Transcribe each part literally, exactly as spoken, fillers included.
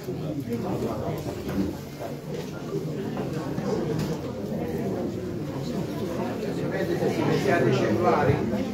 Siete cellulari?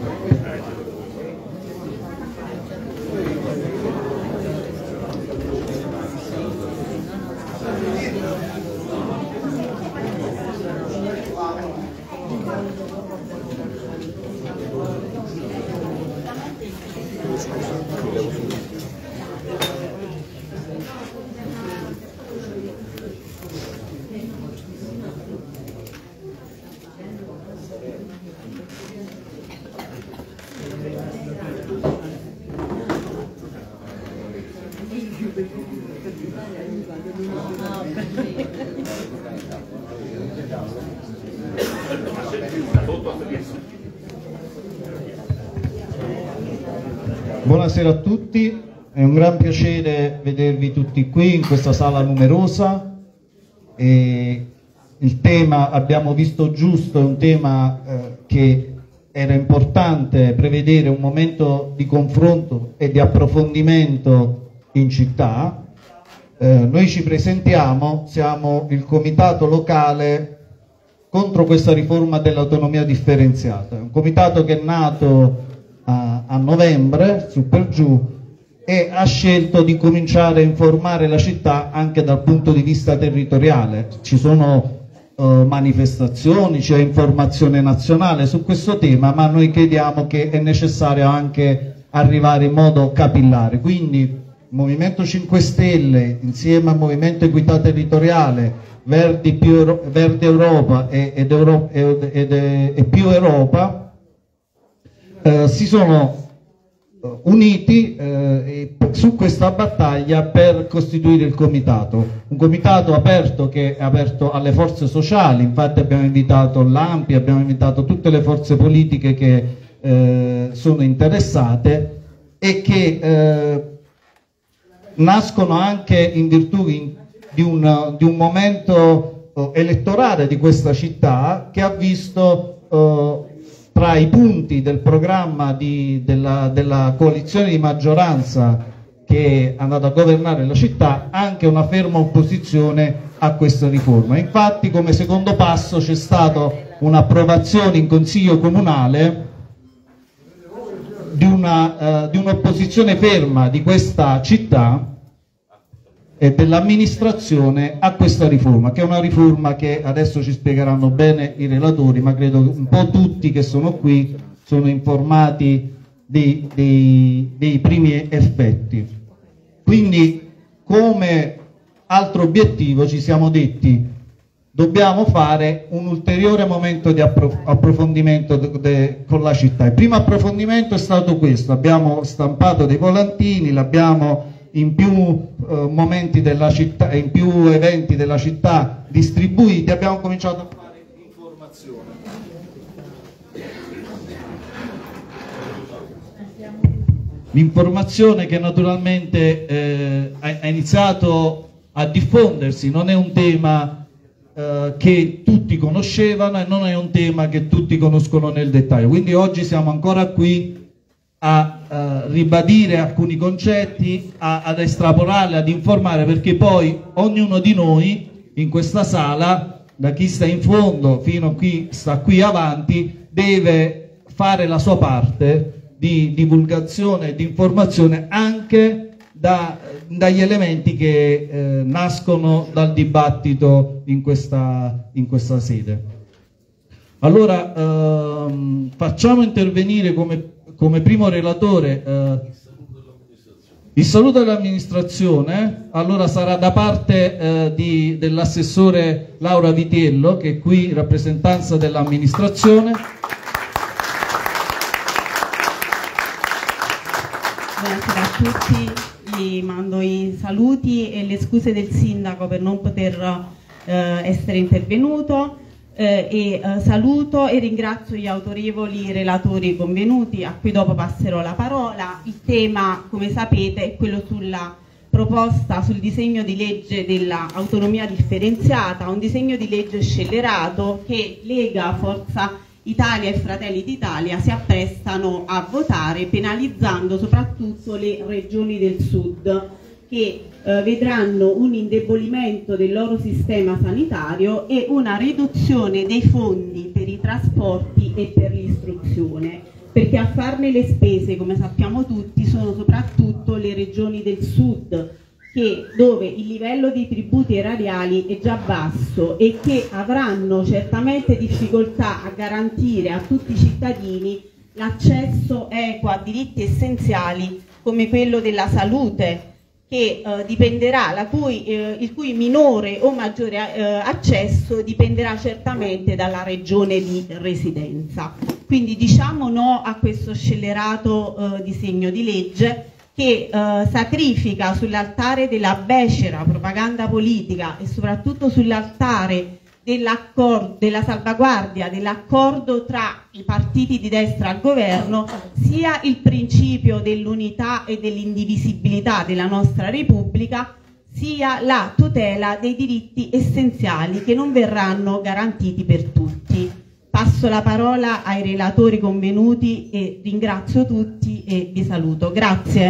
Buonasera a tutti, è un gran piacere vedervi tutti qui in questa sala numerosa. E il tema, abbiamo visto giusto, è un tema eh, che era importante prevedere un momento di confronto e di approfondimento in città. Eh, noi ci presentiamo, siamo il comitato locale contro questa riforma dell'autonomia differenziata, un comitato che è nato a, a novembre, su per giù, e ha scelto di cominciare a informare la città anche dal punto di vista territoriale. Ci sono uh, manifestazioni, c'è informazione nazionale su questo tema, ma noi crediamo che è necessario anche arrivare in modo capillare. Quindi Movimento cinque Stelle insieme al Movimento Equità Territoriale, Verdi più, Verde Europa e, ed Euro, ed, ed, e più Europa eh, si sono uniti eh, su questa battaglia per costituire il comitato, un comitato aperto che è aperto alle forze sociali. Infatti abbiamo invitato l'A M P I, abbiamo invitato tutte le forze politiche che eh, sono interessate e che eh, nascono anche in virtù in, di, un, di un momento uh, elettorale di questa città, che ha visto uh, tra i punti del programma di, della, della coalizione di maggioranza che è andata a governare la città anche una ferma opposizione a questa riforma. Infatti, come secondo passo c'è stata un'approvazione in Consiglio Comunale di una, uh, di un'opposizione ferma di questa città e dell'amministrazione a questa riforma, che è una riforma che adesso ci spiegheranno bene i relatori, ma credo che un po' tutti che sono qui sono informati dei, dei, dei primi effetti. Quindi, come altro obiettivo ci siamo detti: dobbiamo fare un ulteriore momento di approf approfondimento de de con la città. Il primo approfondimento è stato questo: abbiamo stampato dei volantini, l'abbiamo in più eh, momenti della città, in più eventi della città distribuiti, abbiamo cominciato a fare informazione. L'informazione che naturalmente eh, ha iniziato a diffondersi, non è un tema eh, che tutti conoscevano e non è un tema che tutti conoscono nel dettaglio. Quindi oggi siamo ancora qui a uh, ribadire alcuni concetti, a, ad estrapolarli, ad informare, perché poi ognuno di noi in questa sala, da chi sta in fondo fino a chi sta qui avanti, deve fare la sua parte di divulgazione e di informazione anche da, dagli elementi che eh, nascono dal dibattito in questa, in questa sede. Allora ehm, facciamo intervenire come come primo relatore eh, il saluto dell'amministrazione. Allora sarà da parte eh, dell'assessore Laura Vitiello, che è qui in rappresentanza dell'amministrazione. Buonasera a tutti, vi mando i saluti e le scuse del sindaco per non poter eh, essere intervenuto. Eh, e eh, saluto e ringrazio gli autorevoli relatori convenuti, a cui dopo passerò la parola. Il tema, come sapete, è quello sulla proposta sul disegno di legge dell'autonomia differenziata, un disegno di legge scellerato che Lega, Forza Italia e Fratelli d'Italia si apprestano a votare, penalizzando soprattutto le regioni del sud, che che eh, vedranno un indebolimento del loro sistema sanitario e una riduzione dei fondi per i trasporti e per l'istruzione, perché a farne le spese, come sappiamo tutti, sono soprattutto le regioni del sud, che, dove il livello dei tributi erariali è già basso e che avranno certamente difficoltà a garantire a tutti i cittadini l'accesso equo a diritti essenziali come quello della salute, che eh, dipenderà, la cui, eh, il cui minore o maggiore eh, accesso dipenderà certamente dalla regione di residenza. Quindi diciamo no a questo scellerato eh, disegno di legge che eh, sacrifica sull'altare della becera propaganda politica e soprattutto sull'altare dell'accordo, della salvaguardia dell'accordo tra i partiti di destra al governo, sia il principio dell'unità e dell'indivisibilità della nostra Repubblica, sia la tutela dei diritti essenziali che non verranno garantiti per tutti. Passo la parola ai relatori convenuti e ringrazio tutti e vi saluto. Grazie.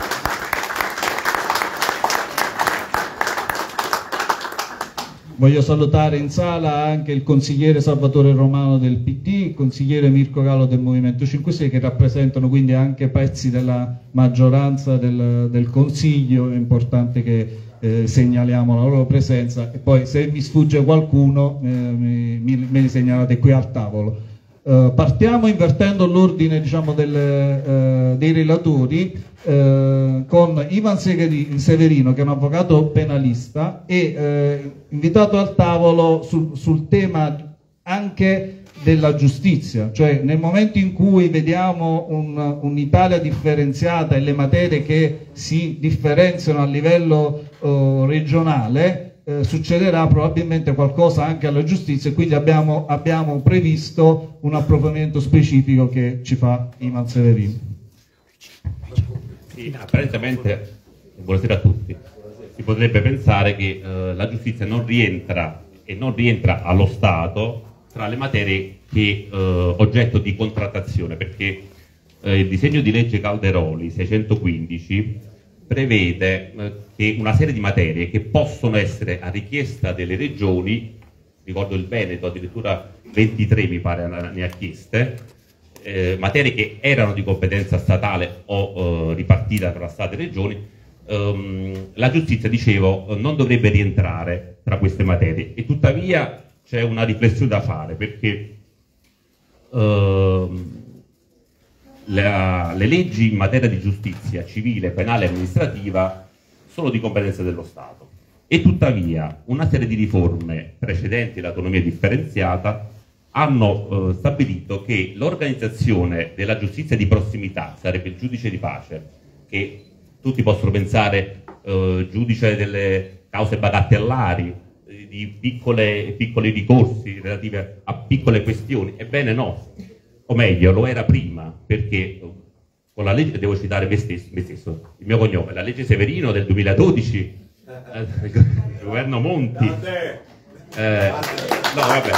Voglio salutare in sala anche il consigliere Salvatore Romano del P D, il consigliere Mirko Gallo del Movimento cinque Stelle, che rappresentano quindi anche pezzi della maggioranza del, del Consiglio. È importante che eh, segnaliamo la loro presenza e poi se mi sfugge qualcuno eh, mi, mi, me li segnalate qui al tavolo. Uh, partiamo invertendo l'ordine, diciamo, del, uh, dei relatori uh, con Ivan Severino, che è un avvocato penalista e uh, invitato al tavolo sul, sul tema anche della giustizia, cioè nel momento in cui vediamo un'Italia un differenziata e le materie che si differenziano a livello uh, regionale, Eh, succederà probabilmente qualcosa anche alla giustizia, e quindi abbiamo, abbiamo previsto un approfondimento specifico che ci fa Ivan Severino. Sì, apparentemente, buonasera a tutti, si potrebbe pensare che eh, la giustizia non rientra e non rientra allo Stato tra le materie che eh, oggetto di contrattazione, perché eh, il disegno di legge Calderoli seicentoquindici prevede eh, che una serie di materie che possono essere a richiesta delle regioni, ricordo il Veneto addirittura ventitré mi pare ne ha chieste, eh, materie che erano di competenza statale o eh, ripartita tra Stato e regioni, ehm, la giustizia, dicevo, non dovrebbe rientrare tra queste materie, e tuttavia c'è una riflessione da fare, perché ehm, La, le leggi in materia di giustizia civile, penale e amministrativa sono di competenza dello Stato, e tuttavia una serie di riforme precedenti all'autonomia differenziata hanno eh, stabilito che l'organizzazione della giustizia di prossimità, sarebbe il giudice di pace, che tutti possono pensare eh, giudice delle cause bagatellari, eh, di piccole, piccoli ricorsi relativi a piccole questioni, ebbene no. O meglio, lo era prima, perché con la legge, devo citare me stesso, me stesso il mio cognome, la legge Severino del duemiladodici, eh, il governo Monti, eh, no vabbè,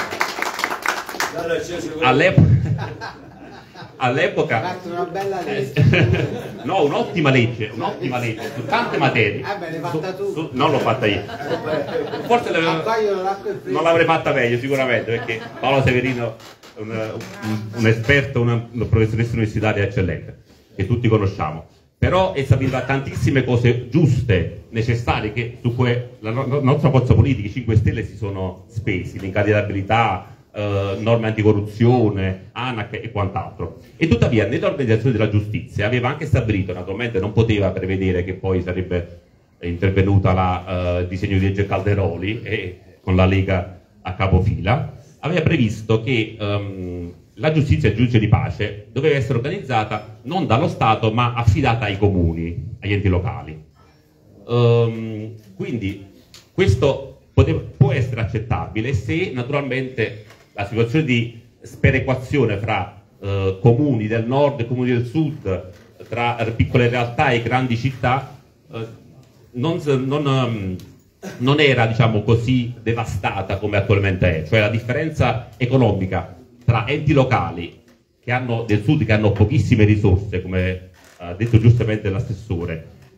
all'epoca, all'epoca una bella legge. no, un'ottima legge, un'ottima legge su tante materie. Eh beh, l'hai fatta tu. Su, non l'ho fatta io. Forse non l'avrei fatta meglio sicuramente, perché Paolo Severino è un, un, un esperto, una, una professoressa universitaria eccellente, che tutti conosciamo. Però è stabilita tantissime cose giuste, necessarie, che su cui la, no, la nostra forza politica, i cinque Stelle, si sono spesi, l'incandidabilità, eh, norme anticorruzione, ANAC e quant'altro. E tuttavia nell'organizzazione della giustizia aveva anche stabilito, naturalmente non poteva prevedere che poi sarebbe intervenuta la, eh, il disegno di legge Calderoli e, con la Lega a capofila, aveva previsto che um, la giustizia e il giudice di pace doveva essere organizzata non dallo Stato ma affidata ai comuni, agli enti locali. Um, quindi questo poteva, può essere accettabile se naturalmente la situazione di sperequazione fra uh, comuni del nord e comuni del sud, tra piccole realtà e grandi città, uh, non, non, um, non era, diciamo così, devastata come attualmente è. Cioè la differenza economica tra enti locali che hanno, del sud, che hanno pochissime risorse, come ha detto giustamente l'assessore,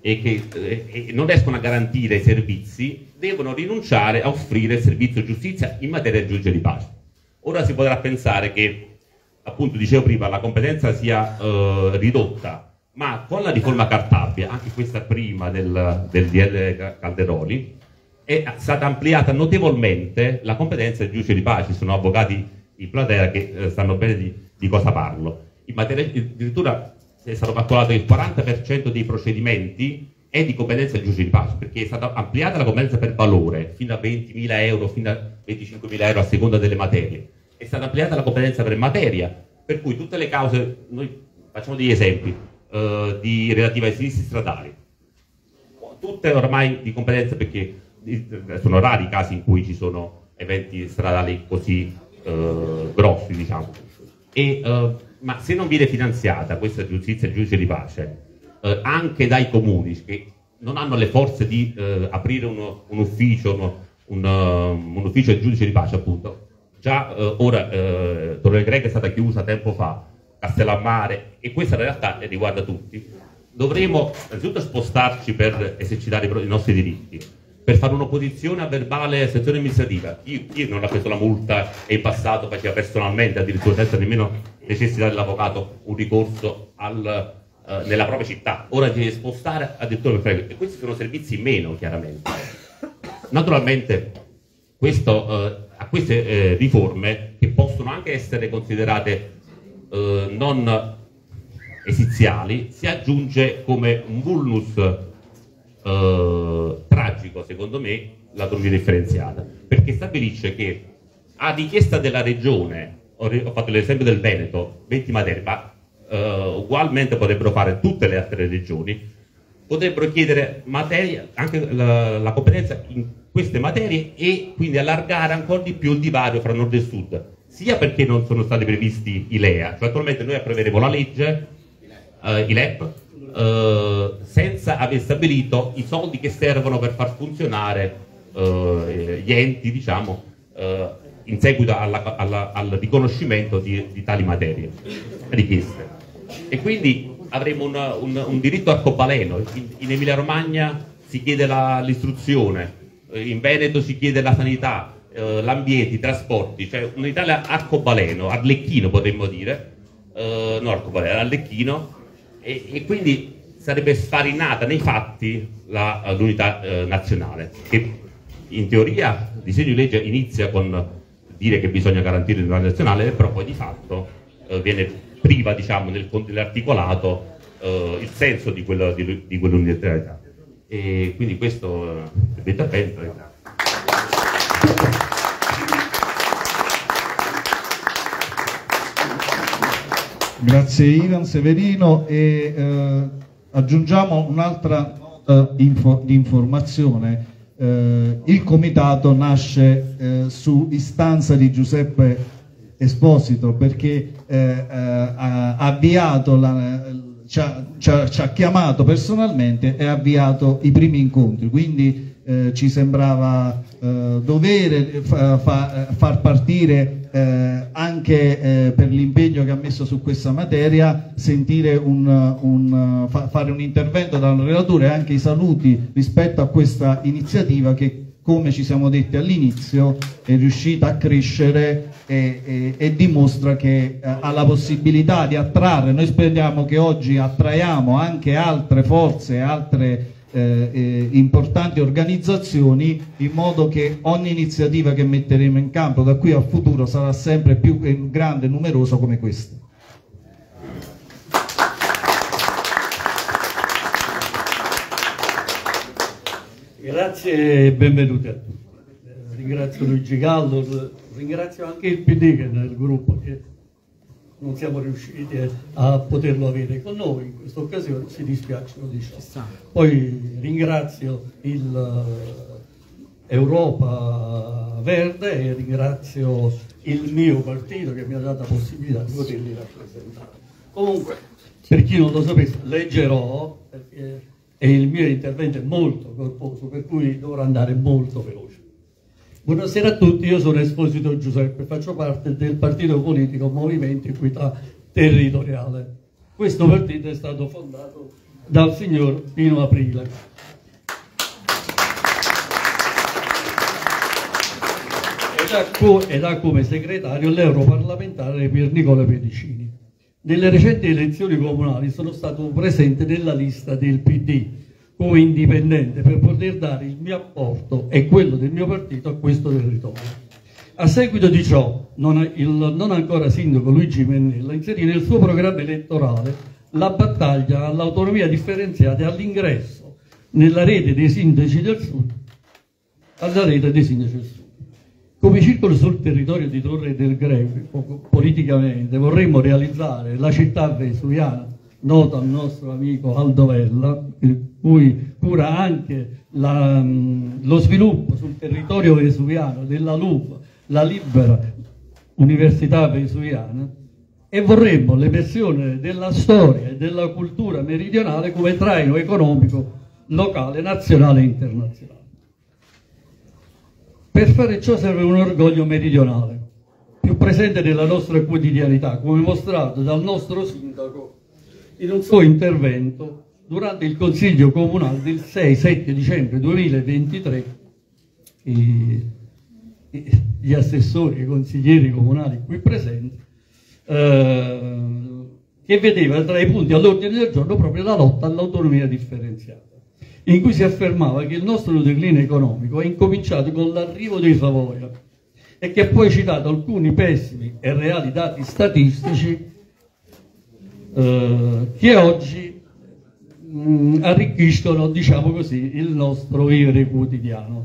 e che eh, e non riescono a garantire i servizi, devono rinunciare a offrire il servizio giustizia in materia di giudice di pace. Ora si potrà pensare che, appunto dicevo prima, la competenza sia eh, ridotta, ma con la riforma Cartabia, anche questa prima del, del D L Calderoli, è stata ampliata notevolmente la competenza del giudice di pace. Ci sono avvocati in platea che eh, sanno bene di, di cosa parlo. In materia, addirittura è stato calcolato che il quaranta per cento dei procedimenti è di competenza del giudice di pace, perché è stata ampliata la competenza per valore fino a ventimila euro, fino a venticinquemila euro a seconda delle materie. È stata ampliata la competenza per materia, per cui tutte le cause, noi facciamo degli esempi eh, di, relative ai sinistri stradali, tutte ormai di competenza, perché sono rari i casi in cui ci sono eventi stradali così eh, grossi, diciamo. E, eh, ma se non viene finanziata questa giustizia e giudice di pace eh, anche dai comuni che non hanno le forze di eh, aprire uno, un ufficio, uno, un, uh, un ufficio di giudice di pace, appunto, già eh, ora eh, Torre Greca è stata chiusa tempo fa, Castellammare, e questa in realtà riguarda tutti. Dovremo innanzitutto spostarci per esercitare i nostri diritti, per fare un'opposizione a verbale sezione amministrativa. Io, io non ho preso la multa e in passato faceva personalmente, addirittura senza nemmeno necessità dell'avvocato, un ricorso al, uh, nella propria città. Ora deve spostare addirittura per fare, e questi sono servizi in meno, chiaramente. Naturalmente questo, uh, a queste eh, riforme, che possono anche essere considerate uh, non esiziali, si aggiunge come un vulnus Uh, tragico, secondo me, l'autonomia differenziata, perché stabilisce che a richiesta della regione, ho, ho fatto l'esempio del Veneto, venti materie, ma uh, ugualmente potrebbero fare tutte le altre regioni, potrebbero chiedere materia, anche la, la competenza in queste materie, e quindi allargare ancora di più il divario fra nord e sud, sia perché non sono stati previsti i L E A, cioè attualmente noi approveremo la legge, uh, i L E P, Uh, senza aver stabilito i soldi che servono per far funzionare uh, gli enti, diciamo, uh, in seguito alla, alla, al riconoscimento di, di tali materie richieste. E quindi avremo un, un, un diritto arcobaleno. In, in Emilia Romagna si chiede l'istruzione, in Veneto si chiede la sanità, uh, l'ambiente, i trasporti, cioè un'Italia arcobaleno, arlecchino potremmo dire, uh, no arcobaleno, arlecchino. E, e quindi sarebbe sfarinata nei fatti l'unità eh, nazionale, che in teoria il disegno di legge inizia con dire che bisogna garantire l'unità nazionale, però poi di fatto eh, viene priva, diciamo, nel, nell'articolato eh, il senso di, quello, di, di quell'unità. E quindi questo è l'intervento. Grazie Ivan Severino, e eh, aggiungiamo un'altra nota info, di informazione. Eh, il comitato nasce eh, su istanza di Giuseppe Esposito, perché eh, eh, ha avviato la, ci, ha, ci, ha, ci ha chiamato personalmente e ha avviato i primi incontri, quindi eh, ci sembrava eh, dovere fa, fa, far partire Eh, anche eh, per l'impegno che ha messo su questa materia, sentire un, un, fa, fare un intervento dal relatore, e anche i saluti rispetto a questa iniziativa che, come ci siamo detti all'inizio, è riuscita a crescere e, e, e dimostra che eh, ha la possibilità di attrarre. Noi speriamo che oggi attraiamo anche altre forze, altre Eh, eh, importanti organizzazioni, in modo che ogni iniziativa che metteremo in campo da qui al futuro sarà sempre più grande e numerosa come questa. Grazie e benvenuti a tutti. Ringrazio Luigi Gallo, ringrazio anche il P D che nel gruppo, che non siamo riusciti a poterlo avere con noi in questa occasione, ci dispiace, lo diciamo. Poi ringrazio il Europa Verde e ringrazio il mio partito che mi ha dato la possibilità di poterli rappresentare. Comunque, per chi non lo sapesse, leggerò, perché il mio intervento è molto corposo, per cui dovrò andare molto veloce. Buonasera a tutti, io sono Esposito Giuseppe, faccio parte del partito politico Movimento Equità Territoriale. Questo partito è stato fondato dal signor Pino Aprile. Ed ha, co ed ha come segretario l'europarlamentare Pier Nicola Pedicini. Nelle recenti elezioni comunali sono stato presente nella lista del P D come indipendente per poter dare il mio apporto e quello del mio partito a questo territorio. A seguito di ciò, non, il non ancora sindaco Luigi Mennella inserì nel suo programma elettorale la battaglia all'autonomia differenziata e all'ingresso nella rete dei sindaci del Sud, alla rete dei sindaci del Sud. Come circolo sul territorio di Torre del Greco, politicamente vorremmo realizzare la città vesuviana, nota al nostro amico Aldo Vella, cui cura anche la, lo sviluppo sul territorio vesuviano della L U V, la Libera Università Vesuviana, e vorremmo l'emersione della storia e della cultura meridionale come traino economico locale, nazionale e internazionale. Per fare ciò serve un orgoglio meridionale, più presente nella nostra quotidianità, come mostrato dal nostro sindaco in un suo intervento durante il Consiglio Comunale del sei sette dicembre duemilaventitré. I, i, gli assessori e i consiglieri comunali qui presenti, eh, che vedeva tra i punti all'ordine del giorno proprio la lotta all'autonomia differenziata, in cui si affermava che il nostro declino economico è incominciato con l'arrivo dei Savoia e che ha poi citato alcuni pessimi e reali dati statistici eh, che oggi mh, arricchiscono, diciamo così, il nostro vivere quotidiano.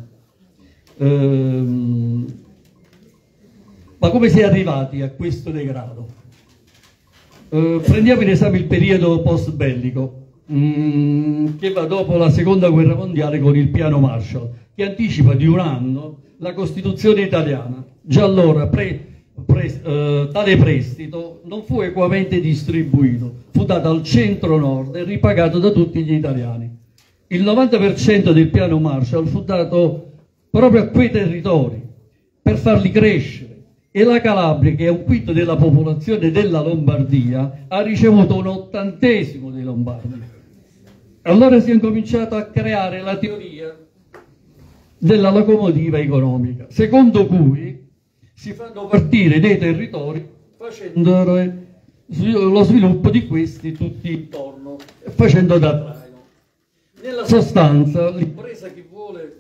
Ehm, ma come si è arrivati a questo degrado? Eh, prendiamo in esame il periodo post bellico, che va dopo la seconda guerra mondiale con il piano Marshall, che anticipa di un anno la Costituzione italiana. Già allora pre, pre, eh, tale prestito non fu equamente distribuito, fu dato al centro-nord e ripagato da tutti gli italiani. Il novanta per cento del piano Marshall fu dato proprio a quei territori per farli crescere, e la Calabria, che è un quinto della popolazione della Lombardia, ha ricevuto un ottantesimo dei lombardi. Allora si è cominciato a creare la teoria della locomotiva economica, secondo cui si fanno partire dei territori facendo lo sviluppo di questi tutti intorno e facendo da traino. Nella sostanza, l'impresa che vuole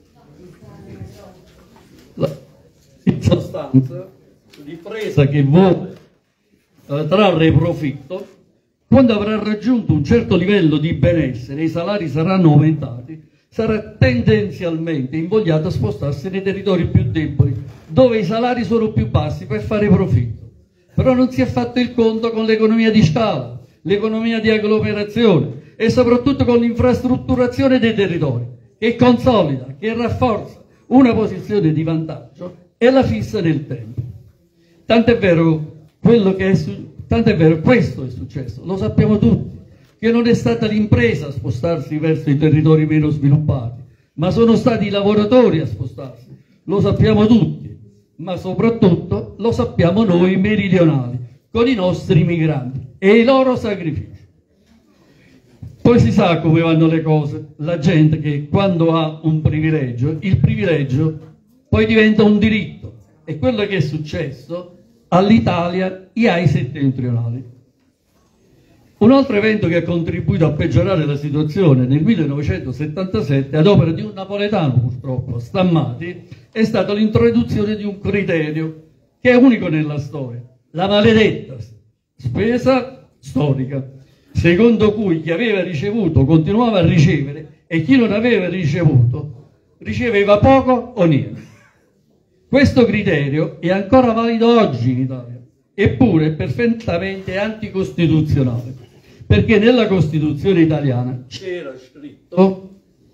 la, in sostanza, l'impresa che vuole eh, trarre profitto, quando avrà raggiunto un certo livello di benessere e i salari saranno aumentati, sarà tendenzialmente invogliata a spostarsi nei territori più deboli, dove i salari sono più bassi, per fare profitto. Però non si è fatto il conto con l'economia di scala, l'economia di agglomerazione e soprattutto con l'infrastrutturazione dei territori, che consolida, che rafforza una posizione di vantaggio e la fissa nel tempo. Tant'è vero quello che è su Tant'è vero, questo è successo, lo sappiamo tutti, che non è stata l'impresa a spostarsi verso i territori meno sviluppati, ma sono stati i lavoratori a spostarsi, lo sappiamo tutti, ma soprattutto lo sappiamo noi meridionali, con i nostri migranti e i loro sacrifici. Poi si sa come vanno le cose, la gente che quando ha un privilegio, il privilegio poi diventa un diritto, e quello che è successo all'Italia e ai settentrionali. Un altro evento che ha contribuito a peggiorare la situazione nel millenovecentosettantasette, ad opera di un napoletano purtroppo, Stammati, è stata l'introduzione di un criterio che è unico nella storia, la maledetta spesa storica, secondo cui chi aveva ricevuto continuava a ricevere e chi non aveva ricevuto riceveva poco o niente. Questo criterio è ancora valido oggi in Italia, eppure è perfettamente anticostituzionale, perché nella Costituzione italiana c'era scritto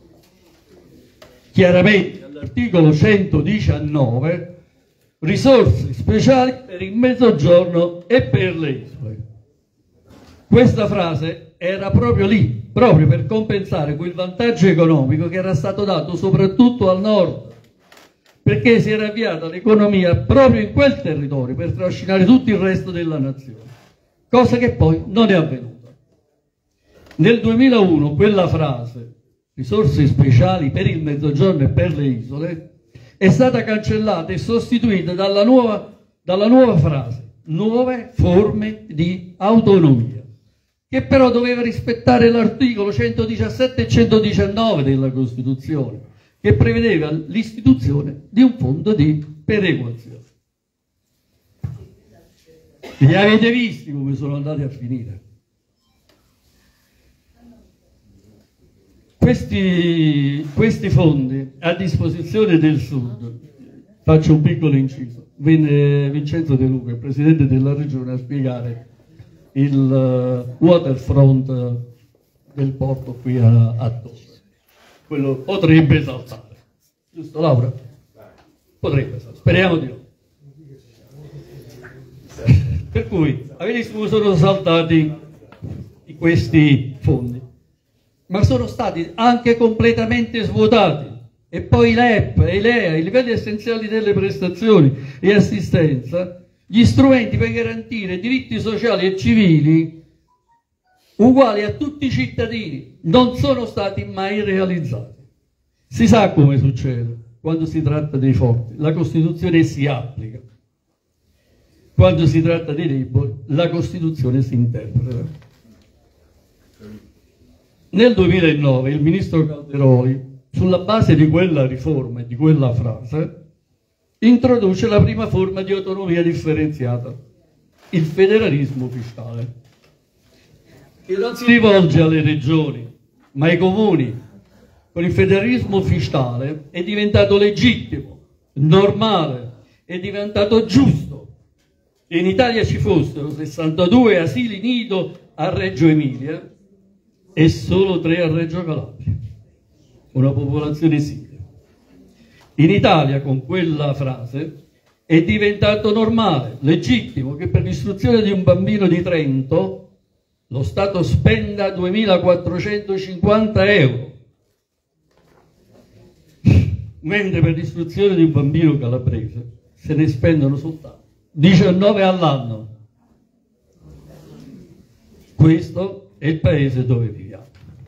chiaramente all'articolo centodiciannove risorse speciali per il Mezzogiorno e per le isole. Questa frase era proprio lì, proprio per compensare quel vantaggio economico che era stato dato soprattutto al nord, perché si era avviata l'economia proprio in quel territorio per trascinare tutto il resto della nazione, cosa che poi non è avvenuta. Nel duemilauno quella frase, risorse speciali per il Mezzogiorno e per le isole, è stata cancellata e sostituita dalla nuova, dalla nuova frase, nuove forme di autonomia, che però doveva rispettare l'articolo centodiciassette e centodiciannove della Costituzione, che prevedeva l'istituzione di un fondo di perequazione. Li avete visti come sono andati a finire? Questi, questi fondi a disposizione del Sud, faccio un piccolo inciso, venne Vincenzo De Luca, il presidente della regione, a spiegare il uh, waterfront del porto qui a, a Tosse. Quello potrebbe saltare, giusto Laura? Potrebbe saltare, speriamo di no. Per cui avete visto come sono saltati questi fondi, ma sono stati anche completamente svuotati. E poi l'E P, e l'E A, i livelli essenziali delle prestazioni e assistenza, gli strumenti per garantire diritti sociali e civili uguali a tutti i cittadini, non sono stati mai realizzati. Si sa come succede quando si tratta dei forti, la Costituzione si applica. Quando si tratta dei deboli, la Costituzione si interpreta. Nel duemilanove il ministro Calderoli, sulla base di quella riforma e di quella frase, introduce la prima forma di autonomia differenziata, il federalismo fiscale, che non si rivolge alle regioni, ma ai comuni. Con il federalismo fiscale è diventato legittimo, normale, è diventato giusto che in Italia ci fossero sessantadue asili nido a Reggio Emilia e solo tre a Reggio Calabria, una popolazione simile. In Italia, con quella frase, è diventato normale, legittimo, che per l'istruzione di un bambino di Trento lo Stato spenda duemilaquattrocentocinquanta euro, mentre per l'istruzione di un bambino calabrese se ne spendono soltanto diciannove all'anno. Questo è il paese dove viviamo.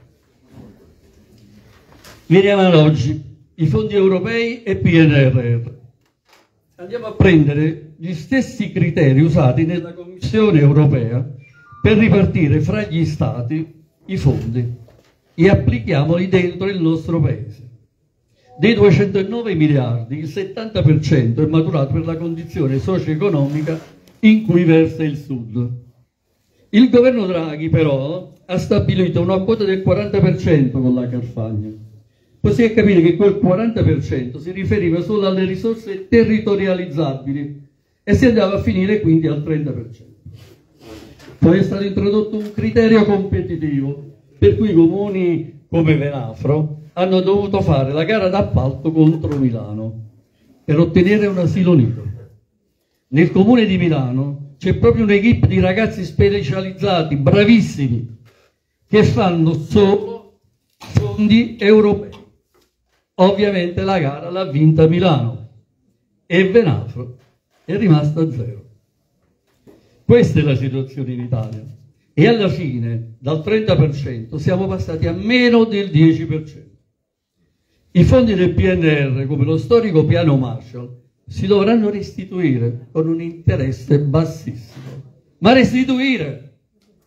Veniamo ad oggi, i fondi europei e P N R R. Andiamo a prendere gli stessi criteri usati nella Commissione europea per ripartire fra gli stati i fondi e applichiamoli dentro il nostro paese. Dei duecentonove miliardi, il settanta per cento è maturato per la condizione socio-economica in cui versa il Sud. Il governo Draghi, però, ha stabilito una quota del quaranta per cento con la Carfagna. Così è capire che quel quaranta per cento si riferiva solo alle risorse territorializzabili e si andava a finire quindi al trenta per cento. Poi è stato introdotto un criterio competitivo, per cui i comuni come Venafro hanno dovuto fare la gara d'appalto contro Milano per ottenere un asilo nido. Nel comune di Milano c'è proprio un'equipe di ragazzi specializzati, bravissimi, che fanno solo fondi europei. Ovviamente la gara l'ha vinta Milano e Venafro è rimasta a zero. Questa è la situazione in Italia. E alla fine, dal trenta per cento, siamo passati a meno del dieci per cento. I fondi del P N R R, come lo storico piano Marshall, si dovranno restituire con un interesse bassissimo. Ma restituire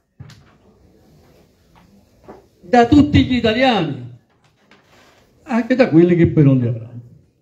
da tutti gli italiani, anche da quelli che poi non li avranno.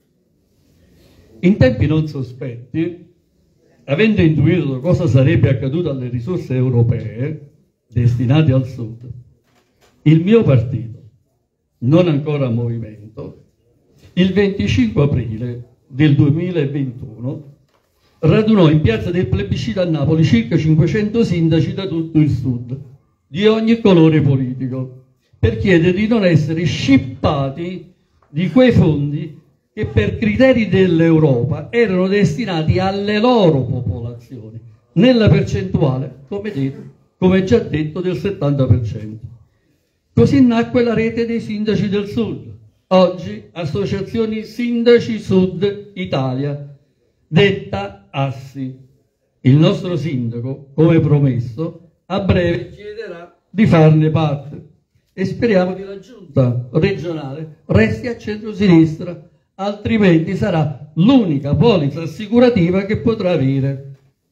In tempi non sospetti, avendo intuito cosa sarebbe accaduto alle risorse europee destinate al Sud, il mio partito, non ancora a movimento, il venticinque aprile del duemilaventuno radunò in piazza del plebiscito a Napoli circa cinquecento sindaci da tutto il Sud, di ogni colore politico, per chiedere di non essere scippati di quei fondi che per criteri dell'Europa erano destinati alle loro popolazioni, nella percentuale, come detto, come già detto, del settanta per cento. Così nacque la rete dei sindaci del Sud, oggi Associazioni Sindaci Sud Italia, detta ASSI. Il nostro sindaco, come promesso, a breve chiederà di farne parte e speriamo che la giunta regionale resti a centrosinistra, altrimenti sarà l'unica polizza assicurativa che potrà avere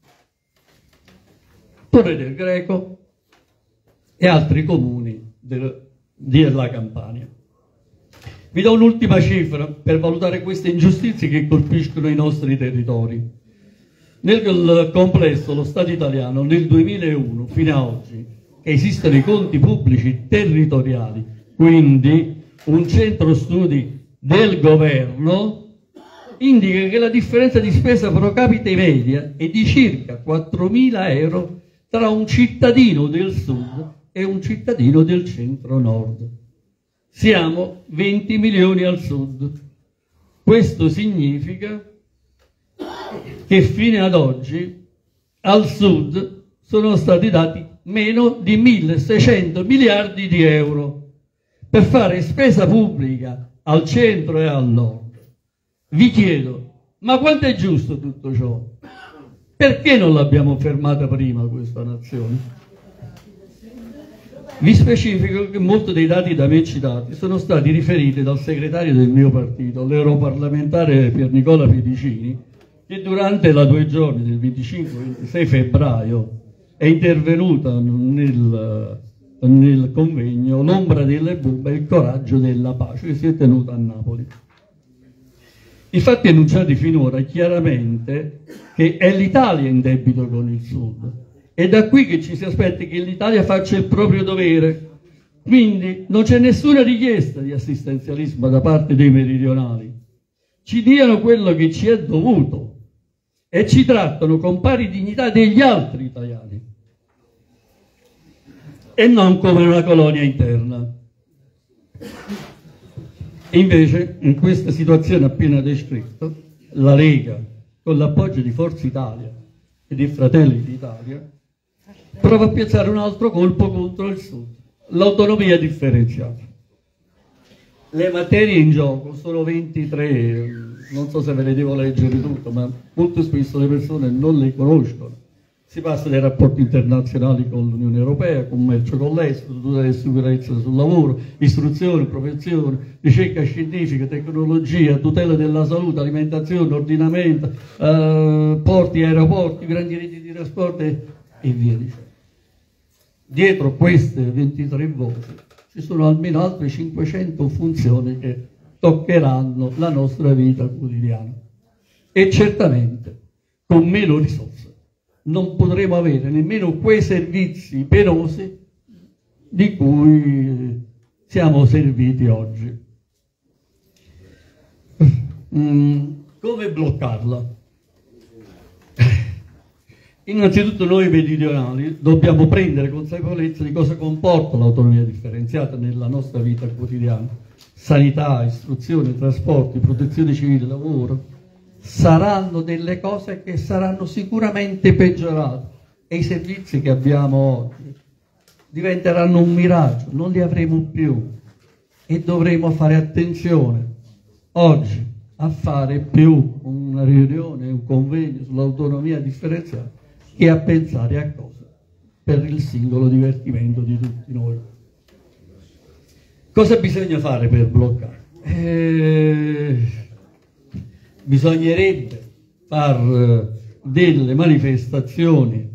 Torre del Greco e altri comuni del, della Campania. Vi do un'ultima cifra per valutare queste ingiustizie che colpiscono i nostri territori. Nel complesso, lo Stato italiano nel duemilauno fino ad oggi esistono i conti pubblici territoriali, quindi un centro studi del governo indica che la differenza di spesa pro capite media è di circa quattromila euro tra un cittadino del sud e un cittadino del centro-nord. Siamo venti milioni al sud. Questo significa che fino ad oggi al sud sono stati dati meno di milleseicento miliardi di euro per fare spesa pubblica al centro e al nord. Vi chiedo, ma quanto è giusto tutto ciò? Perché non l'abbiamo fermata prima questa nazione? Vi specifico che molti dei dati da me citati sono stati riferiti dal segretario del mio partito, l'europarlamentare Pier Nicola Pedicini, che durante la due giorni del venticinque ventisei febbraio è intervenuta nel, nel convegno L'ombra delle bombe e il coraggio della pace, che si è tenuto a Napoli. I fatti enunciati finora chiaramente che è l'Italia in debito con il Sud. È da qui che ci si aspetta che l'Italia faccia il proprio dovere. Quindi non c'è nessuna richiesta di assistenzialismo da parte dei meridionali. Ci diano quello che ci è dovuto e ci trattano con pari dignità degli altri italiani e non come una colonia interna. Invece, in questa situazione appena descritta, la Lega, con l'appoggio di Forza Italia e di Fratelli d'Italia, prova a piazzare un altro colpo contro il Sud, l'autonomia differenziata. Le materie in gioco sono ventitré, non so se ve le devo leggere tutte, ma molto spesso le persone non le conoscono. Si passa dai rapporti internazionali con l'Unione Europea, commercio con l'estero, tutela e sicurezza sul lavoro, istruzione, professione, ricerca scientifica, tecnologia, tutela della salute, alimentazione, ordinamento, eh, porti, aeroporti, grandi reti di trasporto e, e via dicendo. Dietro queste ventitré voci ci sono almeno altre cinquecento funzioni che toccheranno la nostra vita quotidiana. E certamente con meno risorse non potremo avere nemmeno quei servizi penosi di cui siamo serviti oggi. Mm, come bloccarla? Innanzitutto noi meridionali dobbiamo prendere consapevolezza di cosa comporta l'autonomia differenziata nella nostra vita quotidiana. Sanità, istruzione, trasporti, protezione civile, lavoro saranno delle cose che saranno sicuramente peggiorate e i servizi che abbiamo oggi diventeranno un miraggio, non li avremo più e dovremo fare attenzione oggi a fare più una riunione, un convegno sull'autonomia differenziata che a pensare a cose per il singolo divertimento di tutti noi. Cosa bisogna fare per bloccare? Eh, bisognerebbe far delle manifestazioni,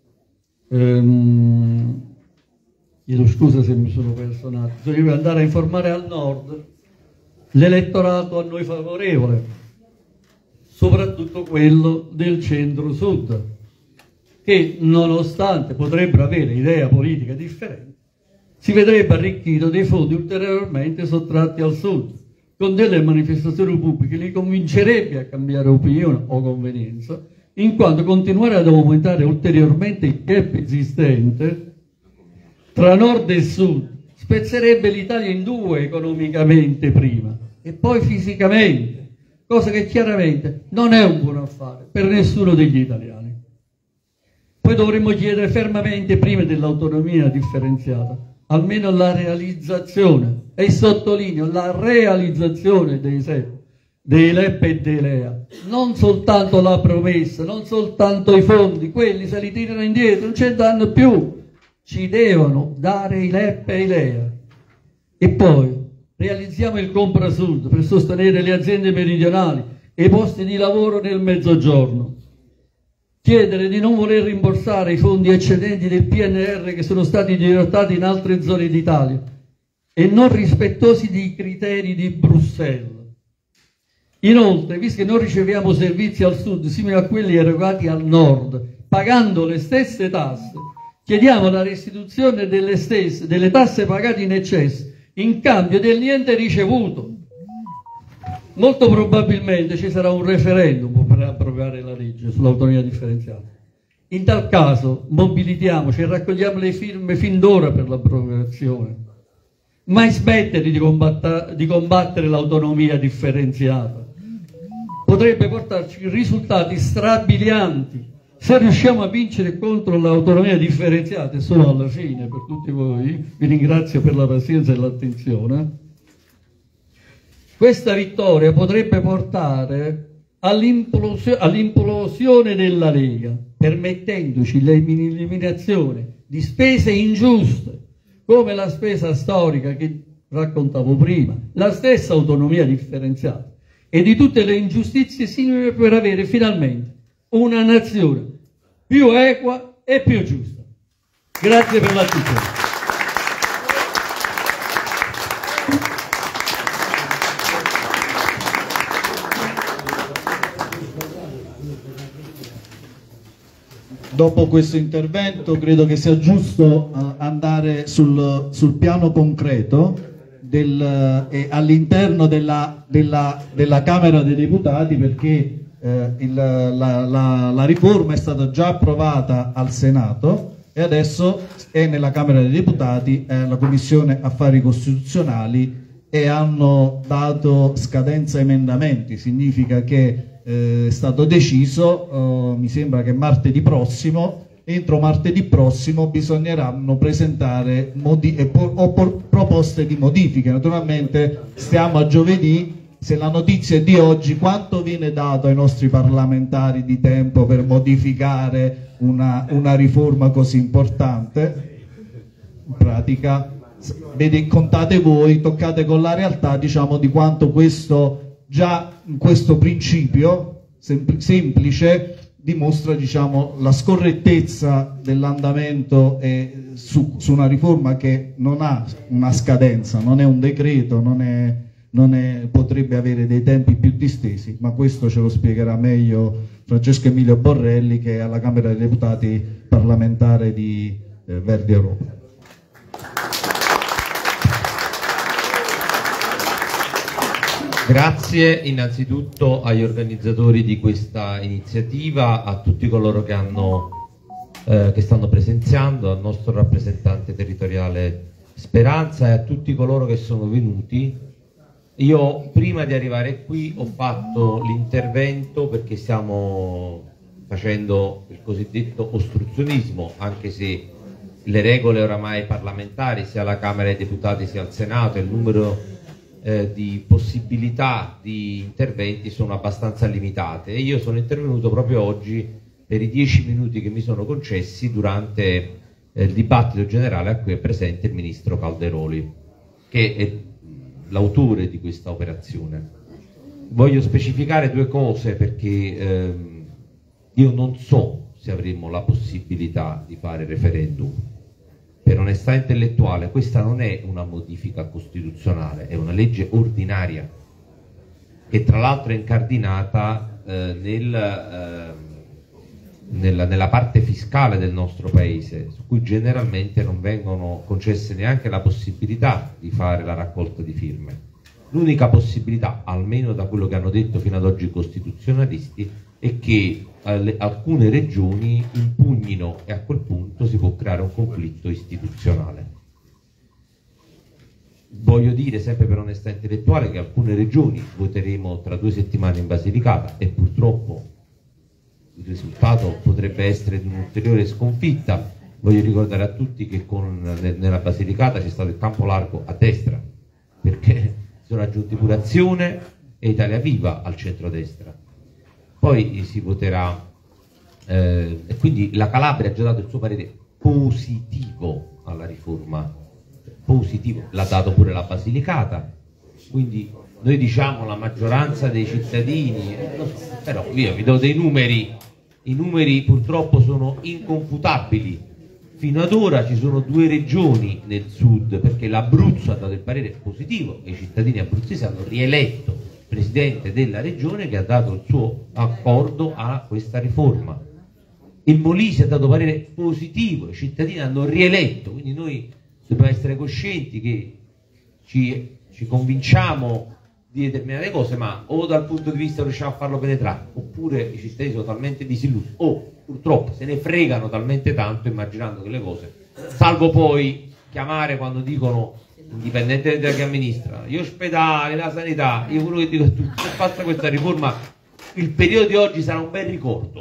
ehm, chiedo scusa se mi sono perso un attimo, bisognerebbe andare a informare al nord l'elettorato a noi favorevole, soprattutto quello del centro-sud, che nonostante potrebbero avere idea politica differente, si vedrebbe arricchito dei fondi ulteriormente sottratti al sud, con delle manifestazioni pubbliche li convincerebbe a cambiare opinione o convenienza, in quanto continuare ad aumentare ulteriormente il gap esistente tra nord e sud spezzerebbe l'Italia in due economicamente prima e poi fisicamente, cosa che chiaramente non è un buon affare per nessuno degli italiani. Poi dovremmo chiedere fermamente, prima dell'autonomia differenziata, almeno la realizzazione, e sottolineo la realizzazione dei S E P, dei L E P e dei L E A, non soltanto la promessa, non soltanto i fondi, quelli se li tirano indietro, non ce ne danno più, ci devono dare i L E P e i L E A. E poi realizziamo il Compra Sud per sostenere le aziende meridionali e i posti di lavoro nel Mezzogiorno. Chiedere di non voler rimborsare i fondi eccedenti del P N R che sono stati dirottati in altre zone d'Italia e non rispettosi dei criteri di Bruxelles. Inoltre, visto che non riceviamo servizi al sud simili a quelli erogati al nord, pagando le stesse tasse, chiediamo la restituzione delle stesse, delle tasse pagate in eccesso, in cambio del niente ricevuto. Molto probabilmente ci sarà un referendum per abrogare la legge sull'autonomia differenziata. In tal caso mobilitiamoci e raccogliamo le firme fin d'ora per l'abrogazione. Mai smettere di, combatta- di combattere l'autonomia differenziata. Potrebbe portarci risultati strabilianti se riusciamo a vincere contro l'autonomia differenziata. E solo alla fine, per tutti voi, vi ringrazio per la pazienza e l'attenzione. Questa vittoria potrebbe portare all'implosio- all'implosione della Lega, permettendoci l'eliminazione di spese ingiuste, come la spesa storica che raccontavo prima, la stessa autonomia differenziata, e di tutte le ingiustizie simili per avere finalmente una nazione più equa e più giusta. Grazie per l'attenzione. Dopo questo intervento credo che sia giusto uh, andare sul, sul piano concreto del, eh, all'interno della, della, della Camera dei Deputati, perché eh, il, la, la, la riforma è stata già approvata al Senato e adesso è nella Camera dei Deputati, eh, la Commissione Affari Costituzionali, e hanno dato scadenza emendamenti. Significa che è stato deciso, uh, mi sembra che martedì prossimo, entro martedì prossimo bisogneranno presentare modi- e por- o por- proposte di modifiche. Naturalmente stiamo a giovedì, se la notizia è di oggi, quanto viene dato ai nostri parlamentari di tempo per modificare una, una riforma così importante? In pratica, vedi, contate voi, toccate con la realtà, diciamo, di quanto questo già in questo principio sempl- semplice dimostra, diciamo, la scorrettezza dell'andamento e su, su una riforma che non ha una scadenza, non è un decreto, non, è, non è, potrebbe avere dei tempi più distesi, ma questo ce lo spiegherà meglio Francesco Emilio Borrelli, che è alla Camera dei Deputati parlamentare di eh, Verdi Europa. Grazie innanzitutto agli organizzatori di questa iniziativa, a tutti coloro che, hanno, eh, che stanno presenziando, al nostro rappresentante territoriale Speranza e a tutti coloro che sono venuti. Io prima di arrivare qui ho fatto l'intervento perché stiamo facendo il cosiddetto ostruzionismo, anche se le regole oramai parlamentari sia alla Camera dei Deputati sia al Senato, il numero Eh, di possibilità di interventi sono abbastanza limitate, e io sono intervenuto proprio oggi per i dieci minuti che mi sono concessi durante eh, il dibattito generale a cui è presente il ministro Calderoli, che è l'autore di questa operazione. Voglio specificare due cose perché ehm, io non so se avremo la possibilità di fare referendum. Per onestà intellettuale, questa non è una modifica costituzionale, è una legge ordinaria che tra l'altro è incardinata eh, nel, eh, nella, nella parte fiscale del nostro paese, su cui generalmente non vengono concesse neanche la possibilità di fare la raccolta di firme. L'unica possibilità, almeno da quello che hanno detto fino ad oggi i costituzionalisti, è che eh, alcune regioni impugnino, e a quel punto si può creare un conflitto istituzionale. Voglio dire, sempre per onestà intellettuale, che alcune regioni voteremo tra due settimane in Basilicata e purtroppo il risultato potrebbe essere di un'ulteriore sconfitta. Voglio ricordare a tutti che con, nella Basilicata c'è stato il campo largo a destra, perché sono aggiunti pure Azione e Italia Viva al centrodestra. Poi si voterà, eh, e quindi la Calabria ha già dato il suo parere positivo alla riforma, positivo, l'ha dato pure la Basilicata, quindi noi diciamo la maggioranza dei cittadini, eh, lo so, però io vi do dei numeri, i numeri purtroppo sono inconfutabili. Fino ad ora ci sono due regioni nel sud, perché l'Abruzzo ha dato il parere positivo e i cittadini abruzzesi hanno rieletto il presidente della regione che ha dato il suo accordo a questa riforma. Il Molise ha dato parere positivo, i cittadini hanno rieletto, quindi noi dobbiamo essere coscienti che ci, ci convinciamo di determinate cose, ma o dal punto di vista riusciamo a farlo penetrare, oppure i cittadini sono talmente disillusi, o purtroppo se ne fregano talmente tanto immaginando che le cose, salvo poi chiamare quando dicono indipendente da chi amministra, gli ospedali, la sanità, io quello che dico a tutti, se passa questa riforma il periodo di oggi sarà un bel ricordo,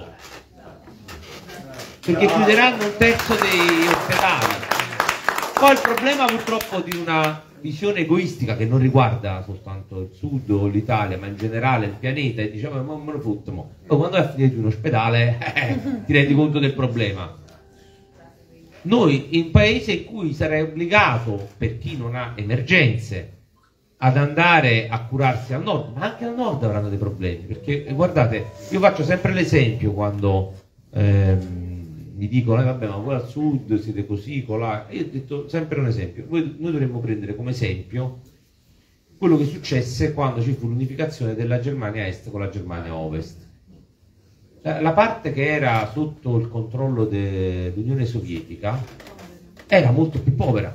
perché chiuderanno un terzo degli ospedali. Poi il problema purtroppo di una visione egoistica che non riguarda soltanto il sud o l'Italia, ma in generale il pianeta, e diciamo ma me lo fottono, poi quando vai a finire in un ospedale eh, ti rendi conto del problema. Noi in un paese in cui sarei obbligato, per chi non ha emergenze, ad andare a curarsi al nord, ma anche al nord avranno dei problemi, perché guardate, io faccio sempre l'esempio quando ehm, mi dicono, eh, vabbè, ma voi al sud siete così, colà. Io ho detto sempre un esempio. Noi, noi dovremmo prendere come esempio quello che successe quando ci fu l'unificazione della Germania Est con la Germania Ovest. La, la parte che era sotto il controllo dell'Unione Sovietica era molto più povera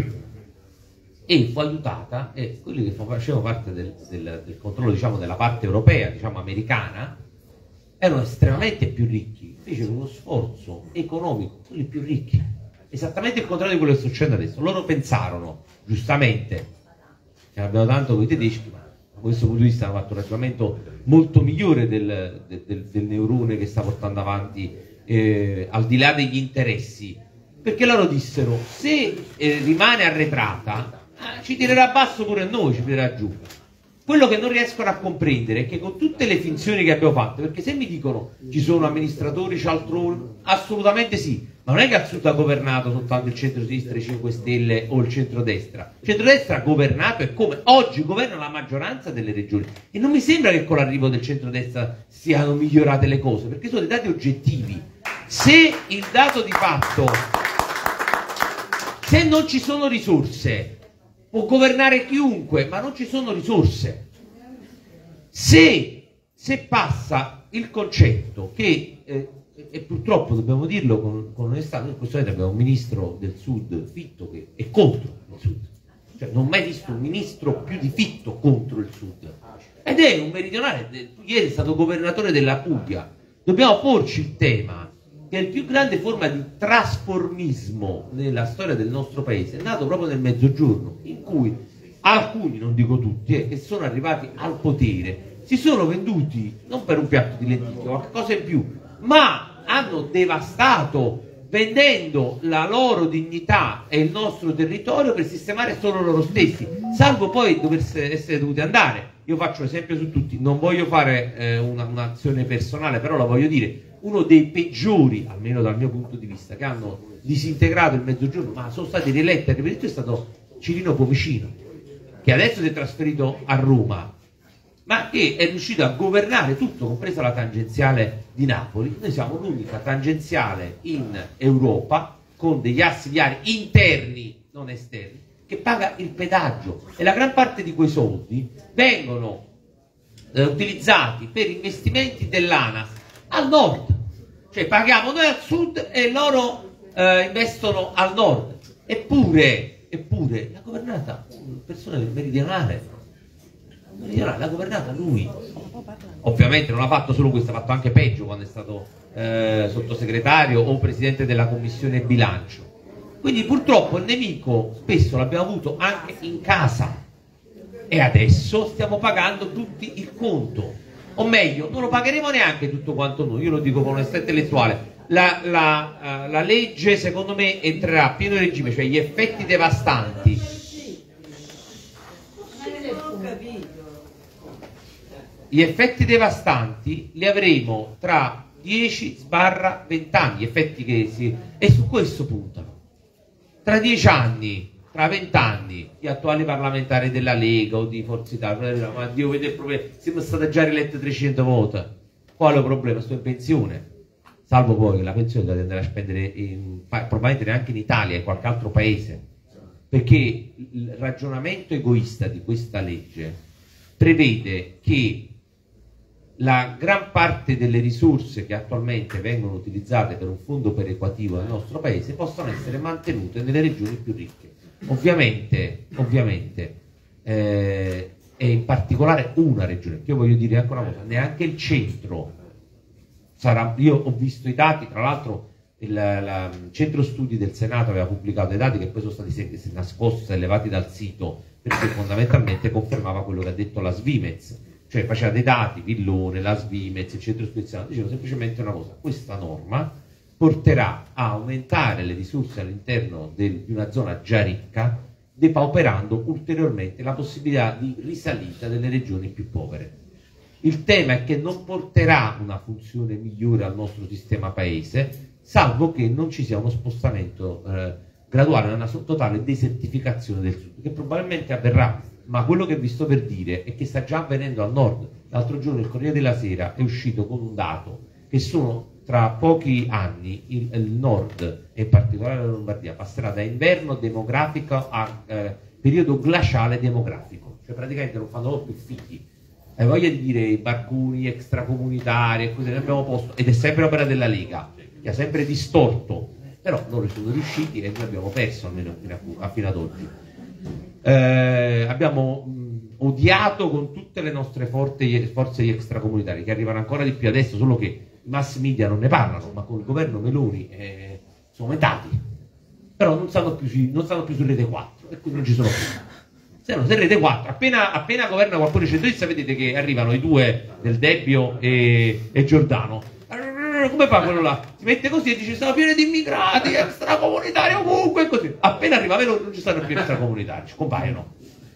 e fu aiutata, e quelli che facevano parte del, del, del controllo, diciamo, della parte europea, diciamo americana, erano estremamente più ricchi, fecero uno sforzo economico, quelli più ricchi, esattamente il contrario di quello che succede adesso. Loro pensarono, giustamente, che abbiamo tanto con i tedeschi, ma da questo punto di vista hanno fatto un ragionamento molto migliore del, del, del neurone che sta portando avanti, eh, al di là degli interessi, perché loro dissero, se eh, rimane arretrata, eh, ci tirerà basso pure a noi, ci tirerà giù. Quello che non riescono a comprendere è che con tutte le finzioni che abbiamo fatto, perché se mi dicono ci sono amministratori cialtroni, assolutamente sì, ma non è che al sud ha governato soltanto il centro-sinistra, i cinque Stelle o il centrodestra. Il centrodestra ha governato e come? Oggi governa la maggioranza delle regioni e non mi sembra che con l'arrivo del centrodestra siano migliorate le cose, perché sono dei dati oggettivi. Se il dato di fatto, se non ci sono risorse, può governare chiunque, ma non ci sono risorse. Se, se passa il concetto che, eh, e purtroppo dobbiamo dirlo con, con onestà, noi in questo momento abbiamo un ministro del sud, Fitto, che è contro il sud. Cioè, non ho mai visto un ministro più di Fitto contro il sud. Ed è un meridionale, ieri è stato governatore della Puglia. Dobbiamo porci il tema che è il più grande forma di trasformismo nella storia del nostro paese, è nato proprio nel Mezzogiorno, in cui alcuni, non dico tutti, eh, che sono arrivati al potere, si sono venduti non per un piatto di lenticchie o qualcosa in più, ma hanno devastato, vendendo la loro dignità e il nostro territorio per sistemare solo loro stessi, salvo poi dover essere dovuti andare. Io faccio esempio su tutti, non voglio fare eh, un'azione personale, però la voglio dire. Uno dei peggiori, almeno dal mio punto di vista, che hanno disintegrato il Mezzogiorno, ma sono stati rieletti, ripetuto, è stato Cirino Pomicino, che adesso si è trasferito a Roma, ma che è riuscito a governare tutto, compresa la tangenziale di Napoli. Noi siamo l'unica tangenziale in Europa con degli assi viari interni, non esterni, che paga il pedaggio, e la gran parte di quei soldi vengono eh, utilizzati per investimenti dell'ANAS al nord, cioè paghiamo noi al sud e loro eh, investono al nord. Eppure, eppure l'ha governata una persona del meridionale, meridionale l'ha governata lui. Ovviamente non ha fatto solo questo, ha fatto anche peggio quando è stato eh, sottosegretario o presidente della commissione bilancio. Quindi purtroppo il nemico spesso l'abbiamo avuto anche in casa e adesso stiamo pagando tutti il conto. O meglio, non lo pagheremo neanche tutto quanto noi, io lo dico con onestà intellettuale. La, la, uh, la legge secondo me entrerà a pieno regime, cioè gli effetti devastanti. Gli effetti devastanti li avremo tra dieci venti anni, effetti che si... e su questo puntano. Tra dieci anni, tra venti anni, gli attuali parlamentari della Lega o di Forza Italia, ma Dio vede il problema, siamo stati già rieletti trecento volte, quale problema? Sto in pensione, salvo poi che la pensione deve andare a spendere in, probabilmente neanche in Italia, in qualche altro paese, perché il ragionamento egoista di questa legge prevede che la gran parte delle risorse che attualmente vengono utilizzate per un fondo perequativo nel nostro paese possano essere mantenute nelle regioni più ricche. Ovviamente, ovviamente eh, e in particolare una regione, io voglio dire anche una cosa, neanche il centro sarà, io ho visto i dati, tra l'altro il la, centro studi del Senato aveva pubblicato dei dati che poi sono stati se, se nascosti, elevati dal sito, perché fondamentalmente confermava quello che ha detto la Svimez, cioè faceva dei dati, Villone, la Svimez, il centro studi del Senato, diceva semplicemente una cosa: questa norma porterà a aumentare le risorse all'interno di una zona già ricca, depauperando ulteriormente la possibilità di risalita delle regioni più povere. Il tema è che non porterà una funzione migliore al nostro sistema paese, salvo che non ci sia uno spostamento eh, graduale, una totale desertificazione del sud, che probabilmente avverrà, ma quello che vi sto per dire è che sta già avvenendo al nord. L'altro giorno il Corriere della Sera è uscito con un dato che sono tra pochi anni il, il nord, e in particolare la Lombardia, passerà da inverno demografico a eh, periodo glaciale demografico, cioè praticamente non fanno più figli. Hai voglia di dire i barconi extracomunitari e così ne abbiamo posto, ed è sempre opera della Lega, che ha sempre distorto, però loro sono riusciti e noi abbiamo perso almeno fino, a, fino ad oggi. Eh, abbiamo mh, odiato con tutte le nostre forze, forze gli extracomunitari, che arrivano ancora di più adesso, solo che i mass media non ne parlano, ma con il governo Meloni eh, sono aumentati, però non stanno più, su, non stanno più su Rete quattro, e quindi non ci sono più. Se no, se Rete quattro, appena, appena governa qualcuno di centrodestra, vedete che arrivano i due del Debbio e, e Giordano. Come fa quello là? Si mette così e dice: sono pieni di immigrati, extracomunitari ovunque, e così. Appena arriva Meloni non ci stanno più extracomunitari, scompaiono.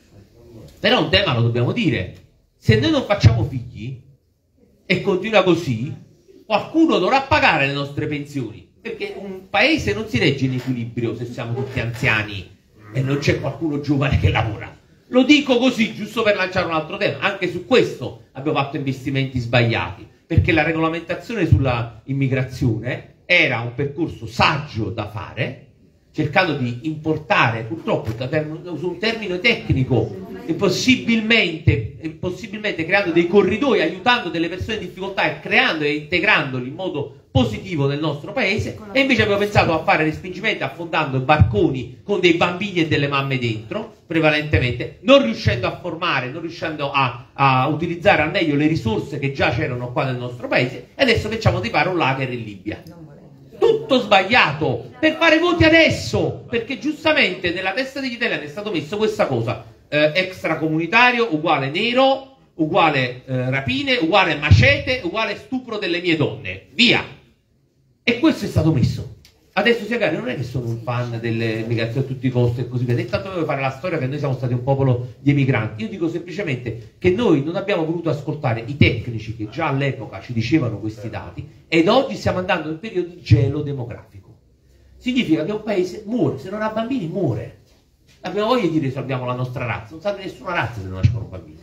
Però un tema lo dobbiamo dire: se noi non facciamo figli e continua così, qualcuno dovrà pagare le nostre pensioni, perché un paese non si regge in equilibrio se siamo tutti anziani e non c'è qualcuno giovane che lavora. Lo dico così, giusto per lanciare un altro tema. Anche su questo abbiamo fatto investimenti sbagliati, perché la regolamentazione sulla immigrazione era un percorso saggio da fare, cercando di importare, purtroppo su un termine tecnico, e possibilmente, e possibilmente creando dei corridoi, aiutando delle persone in difficoltà e creando e integrandoli in modo positivo nel nostro paese, e invece abbiamo pensato a fare respingimenti affondando barconi con dei bambini e delle mamme dentro, prevalentemente, non riuscendo a formare, non riuscendo a, a utilizzare al meglio le risorse che già c'erano qua nel nostro paese, e adesso facciamo di fare un lager in Libia. Tutto sbagliato, per fare voti adesso, perché giustamente nella testa degli italiani è stato messo questa cosa: eh, extracomunitario uguale nero, uguale eh, rapine, uguale macete, uguale stupro delle mie donne, via. E questo è stato messo. Adesso Siagari non è che sono un fan delle migrazioni a tutti i costi e così via, intanto devo fare la storia che noi siamo stati un popolo di emigranti. Io dico semplicemente che noi non abbiamo voluto ascoltare i tecnici che già all'epoca ci dicevano questi dati, ed oggi stiamo andando in periodo di gelo demografico. Significa che un paese muore, se non ha bambini muore. Abbiamo voglia di dire salviamo la nostra razza, non salve nessuna razza se non nascono bambini.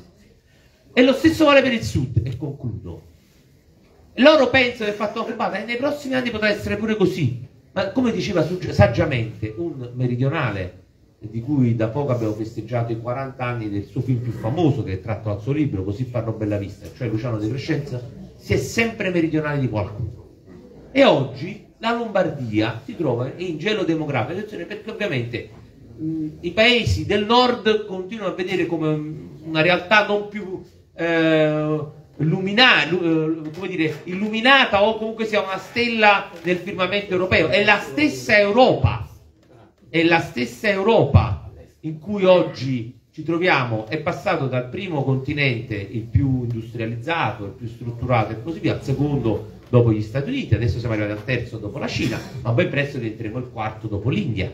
E lo stesso vale per il sud, e concludo. Loro pensano del fatto che guarda, nei prossimi anni potrà essere pure così. Ma come diceva saggiamente un meridionale di cui da poco abbiamo festeggiato i quaranta anni del suo film più famoso, che è tratto dal suo libro Così farò bella vista, cioè Luciano De Crescenzo, si è sempre meridionale di qualcuno. E oggi la Lombardia si trova in gelo demografico, perché ovviamente mh, i paesi del nord continuano a vedere come una realtà non più eh, Lumina, come dire, illuminata, o comunque sia una stella nel firmamento europeo. È la stessa Europa, è la stessa Europa in cui oggi ci troviamo, è passato dal primo continente, il più industrializzato, il più strutturato e così via, al secondo dopo gli Stati Uniti, adesso siamo arrivati al terzo dopo la Cina, ma ben presto diventeremo il quarto dopo l'India.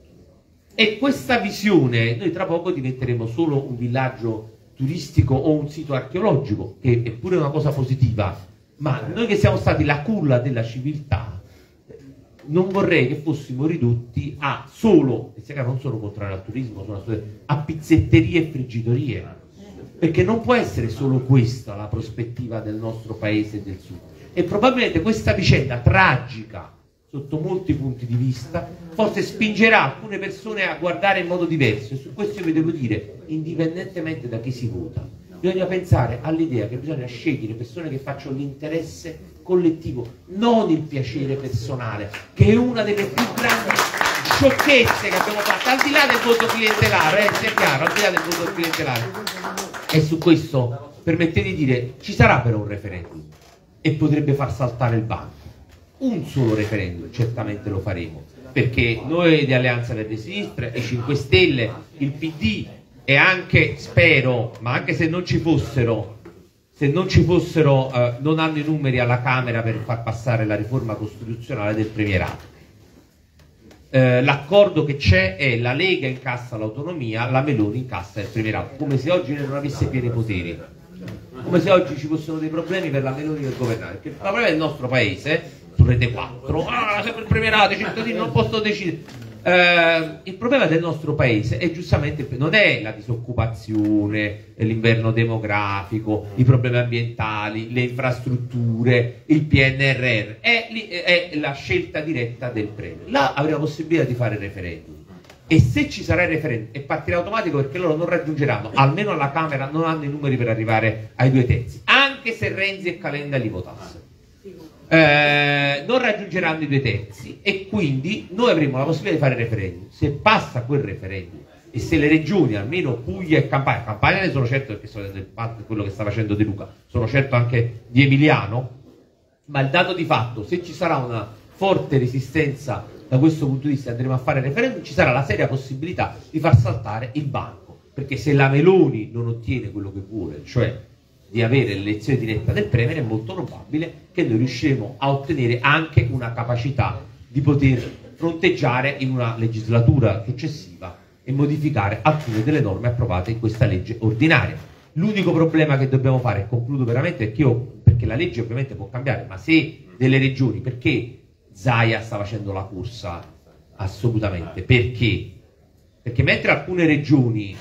E questa visione, noi tra poco diventeremo solo un villaggio turistico o un sito archeologico, che è pure una cosa positiva, ma noi che siamo stati la culla della civiltà, non vorrei che fossimo ridotti a solo, e non sono contrario al turismo, sono a pizzetterie e friggitorie, perché non può essere solo questa la prospettiva del nostro paese e del sud. E probabilmente questa vicenda tragica sotto molti punti di vista forse spingerà alcune persone a guardare in modo diverso, e su questo io vi devo dire, indipendentemente da chi si vota, bisogna pensare all'idea che bisogna scegliere persone che facciano l'interesse collettivo, non il piacere personale, che è una delle più grandi sciocchezze che abbiamo fatto, al di là del voto clientelare, eh, sia chiaro, al di là del voto clientelare. E su questo permettete di dire, ci sarà però un referendum e potrebbe far saltare il banco. Un solo referendum, certamente lo faremo, perché noi di Alleanza Verdi e Sinistra, i cinque Stelle, il P D e anche, spero, ma anche se non ci fossero, se non ci fossero, eh, non hanno i numeri alla Camera per far passare la riforma costituzionale del premierato. Eh, l'accordo che c'è è la Lega incassa l'autonomia, la Meloni incassa il premierato, come se oggi non avesse pieni poteri, come se oggi ci fossero dei problemi per la Meloni per governare, perché il problema del nostro paese, su Rete quattro, ah, sempre il premierato, i cittadini non possono decidere. Uh, il problema del nostro paese è giustamente, non è la disoccupazione, l'inverno demografico, i problemi ambientali, le infrastrutture, il P N R R, è, è la scelta diretta del premio. Là avremo la possibilità di fare il referendum, e se ci sarà il referendum è partirà automatico, perché loro non raggiungeranno, almeno alla Camera non hanno i numeri per arrivare ai due terzi, anche se Renzi e Calenda li votassero. Eh, non raggiungeranno i due terzi, e quindi noi avremo la possibilità di fare il referendum. Se passa quel referendum e se le regioni, almeno Puglia e Campania, Campania ne sono certo perché sono del fatto quello che sta facendo De Luca, sono certo anche di Emiliano, ma il dato di fatto, se ci sarà una forte resistenza da questo punto di vista, andremo a fare il referendum, ci sarà la seria possibilità di far saltare il banco, perché se la Meloni non ottiene quello che vuole, cioè di avere l'elezione diretta del Premier, è molto probabile che noi riusciremo a ottenere anche una capacità di poter fronteggiare in una legislatura successiva e modificare alcune delle norme approvate in questa legge ordinaria. L'unico problema che dobbiamo fare, e concludo veramente, è che io, perché la legge ovviamente può cambiare, ma se delle regioni, perché Zaia sta facendo la corsa assolutamente? Perché? Perché mentre alcune regioni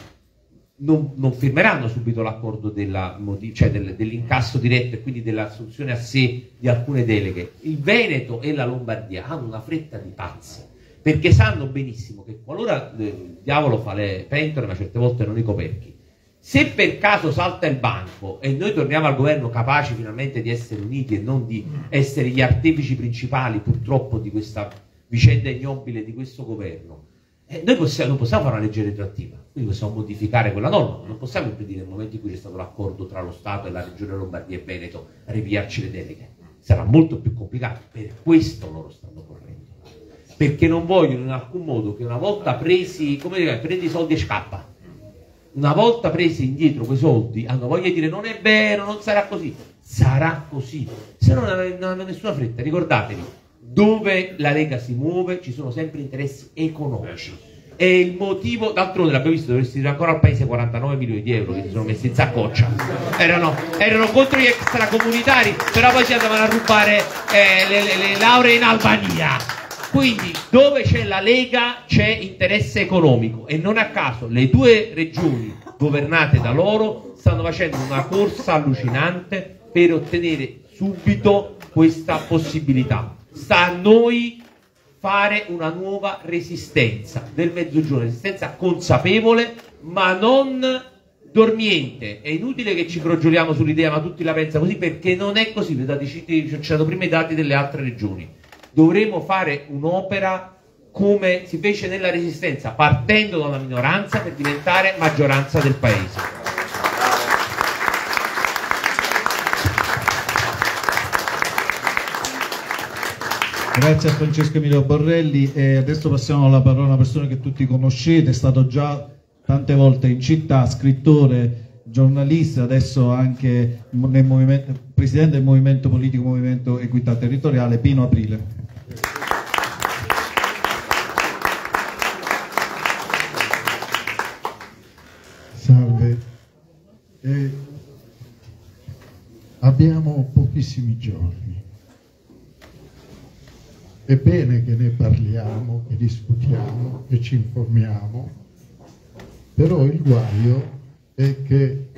Non, non firmeranno subito l'accordo cioè del, dell'incasso diretto e quindi dell'assunzione a sé di alcune deleghe, il Veneto e la Lombardia hanno una fretta di pazzi, perché sanno benissimo che qualora eh, il diavolo fa le pentole, ma certe volte non i coperchi, se per caso salta il banco e noi torniamo al governo capaci finalmente di essere uniti e non di essere gli artefici principali purtroppo di questa vicenda ignobile di questo governo, Eh, noi possiamo, non possiamo fare una legge retroattiva, quindi possiamo modificare quella norma, non possiamo impedire nel momento in cui c'è stato l'accordo tra lo Stato e la Regione Lombardia e Veneto a ripiarci le deleghe. Sarà molto più complicato, per questo loro stanno correndo, perché non vogliono in alcun modo che una volta presi, come dire, prendi i soldi e scappa, una volta presi indietro quei soldi hanno voglia di dire non è vero, non sarà così, sarà così, se no non hanno nessuna fretta. Ricordatevi, dove la Lega si muove ci sono sempre interessi economici, è il motivo, d'altronde l'abbiamo visto, dovresti dire ancora al paese quarantanove milioni di euro che si sono messi in saccoccia, erano, erano contro gli extracomunitari, però poi si andavano a rubare eh, le, le, le lauree in Albania. Quindi dove c'è la Lega c'è interesse economico, e non a caso le due regioni governate da loro stanno facendo una corsa allucinante per ottenere subito questa possibilità. Sta a noi fare una nuova resistenza del Mezzogiorno, resistenza consapevole ma non dormiente. È inutile che ci crogioliamo sull'idea ma tutti la pensano così, perché non è così. Vi ho citato prima i dati delle altre regioni. Dovremo fare un'opera come si fece nella resistenza, partendo da una minoranza per diventare maggioranza del paese. Grazie a Francesco Emilio Borrelli, e adesso passiamo la parola a una persona che tutti conoscete, è stato già tante volte in città, scrittore, giornalista, adesso anche nel movimento, presidente del movimento politico Movimento Equità Territoriale, Pino Aprile. Salve. Eh, abbiamo pochissimi giorni. È bene che ne parliamo, che discutiamo, che ci informiamo, però il guaio è che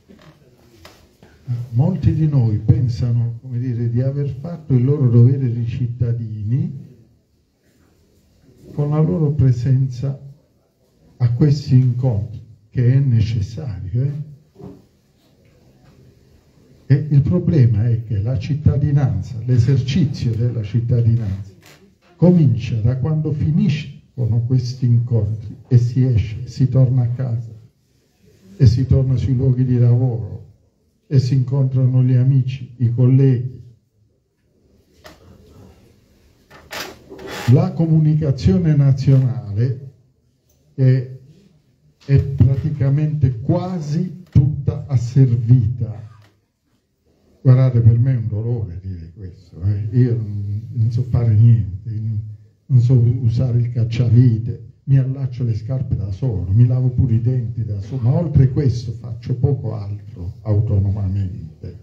molti di noi pensano, come dire, di aver fatto il loro dovere di cittadini con la loro presenza a questi incontri, che è necessario. Eh? E il problema è che la cittadinanza, l'esercizio della cittadinanza, comincia da quando finiscono questi incontri e si esce, si torna a casa e si torna sui luoghi di lavoro e si incontrano gli amici, i colleghi. La comunicazione nazionale è, è praticamente quasi tutta asservita. Guardate, per me è un dolore dire questo, eh. Io non, non so fare niente, non so usare il cacciavite, mi allaccio le scarpe da solo, mi lavo pure i denti da solo, ma oltre questo faccio poco altro autonomamente.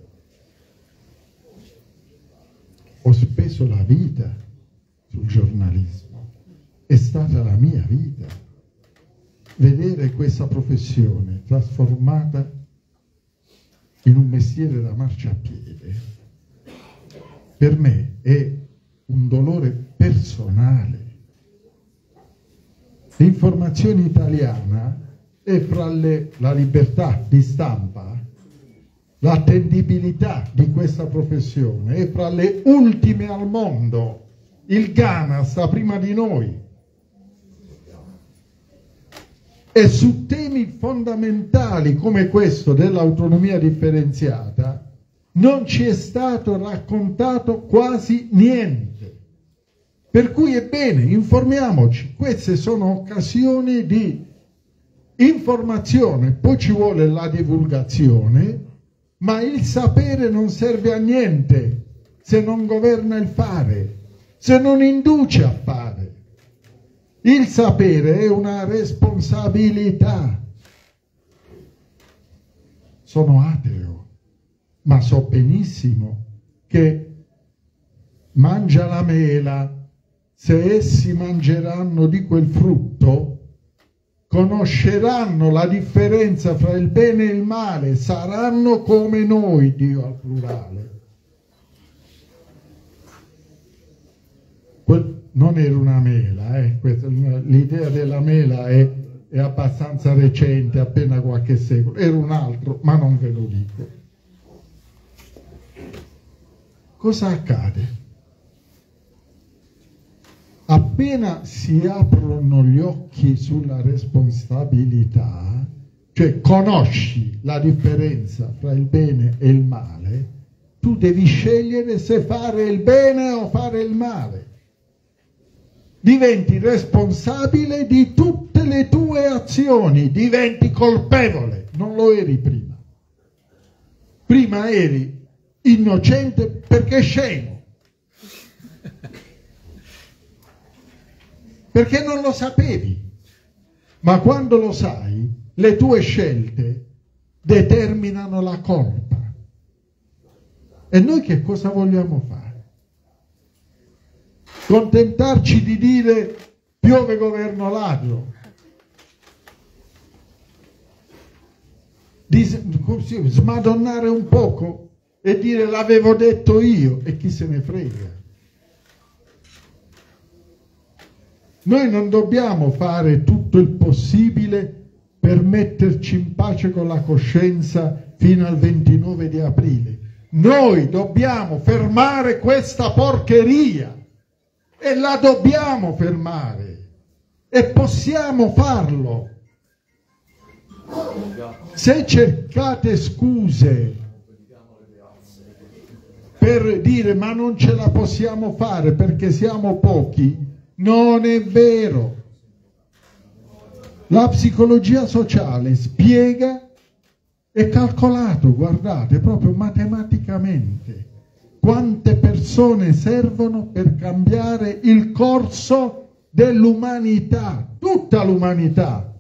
Ho speso la vita sul giornalismo, è stata la mia vita. Vedere questa professione trasformata in un mestiere da marciapiede, per me è un dolore personale. L'informazione italiana è fra le, la libertà di stampa, l'attendibilità di questa professione, è fra le ultime al mondo. Il Ghana sta prima di noi. E su temi fondamentali come questo dell'autonomia differenziata non ci è stato raccontato quasi niente. Per cui è bene, informiamoci, queste sono occasioni di informazione, poi ci vuole la divulgazione, ma il sapere non serve a niente se non governa il fare, se non induce a fare. Il sapere è una responsabilità. Sono ateo, ma so benissimo che mangia la mela, se essi mangeranno di quel frutto, conosceranno la differenza fra il bene e il male, saranno come noi, Dio al plurale. Quel non era una mela, eh. L'idea della mela è, è abbastanza recente, appena qualche secolo, era un altro, ma non ve lo dico. Cosa accade? Appena si aprono gli occhi sulla responsabilità, cioè conosci la differenza fra il bene e il male, tu devi scegliere se fare il bene o fare il male. Diventi responsabile di tutte le tue azioni, diventi colpevole, non lo eri prima. Prima eri innocente perché scemo, perché non lo sapevi, ma quando lo sai, le tue scelte determinano la colpa. E noi che cosa vogliamo fare? Contentarci di dire piove governo ladro, di smadonnare un poco e dire l'avevo detto io e chi se ne frega. Noi non dobbiamo fare tutto il possibile per metterci in pace con la coscienza fino al ventinove di aprile. Noi dobbiamo fermare questa porcheria. E la dobbiamo fermare e possiamo farlo. Se cercate scuse per dire ma non ce la possiamo fare perché siamo pochi, non è vero. La psicologia sociale spiega, è calcolato, guardate, proprio matematicamente, quante persone servono per cambiare il corso dell'umanità, tutta l'umanità.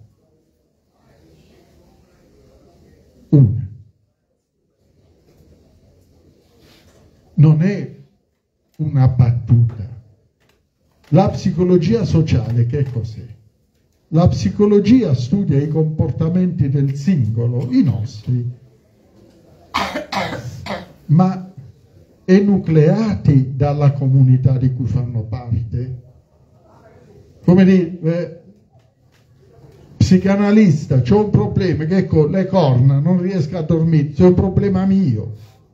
Una. non è una battuta. La psicologia sociale che cos'è? La psicologia studia i comportamenti del singolo, i nostri, ma enucleati dalla comunità di cui fanno parte. Come dire, eh, psicanalista, c'ho un problema, che con le corna, non riesco a dormire, c'è un problema mio.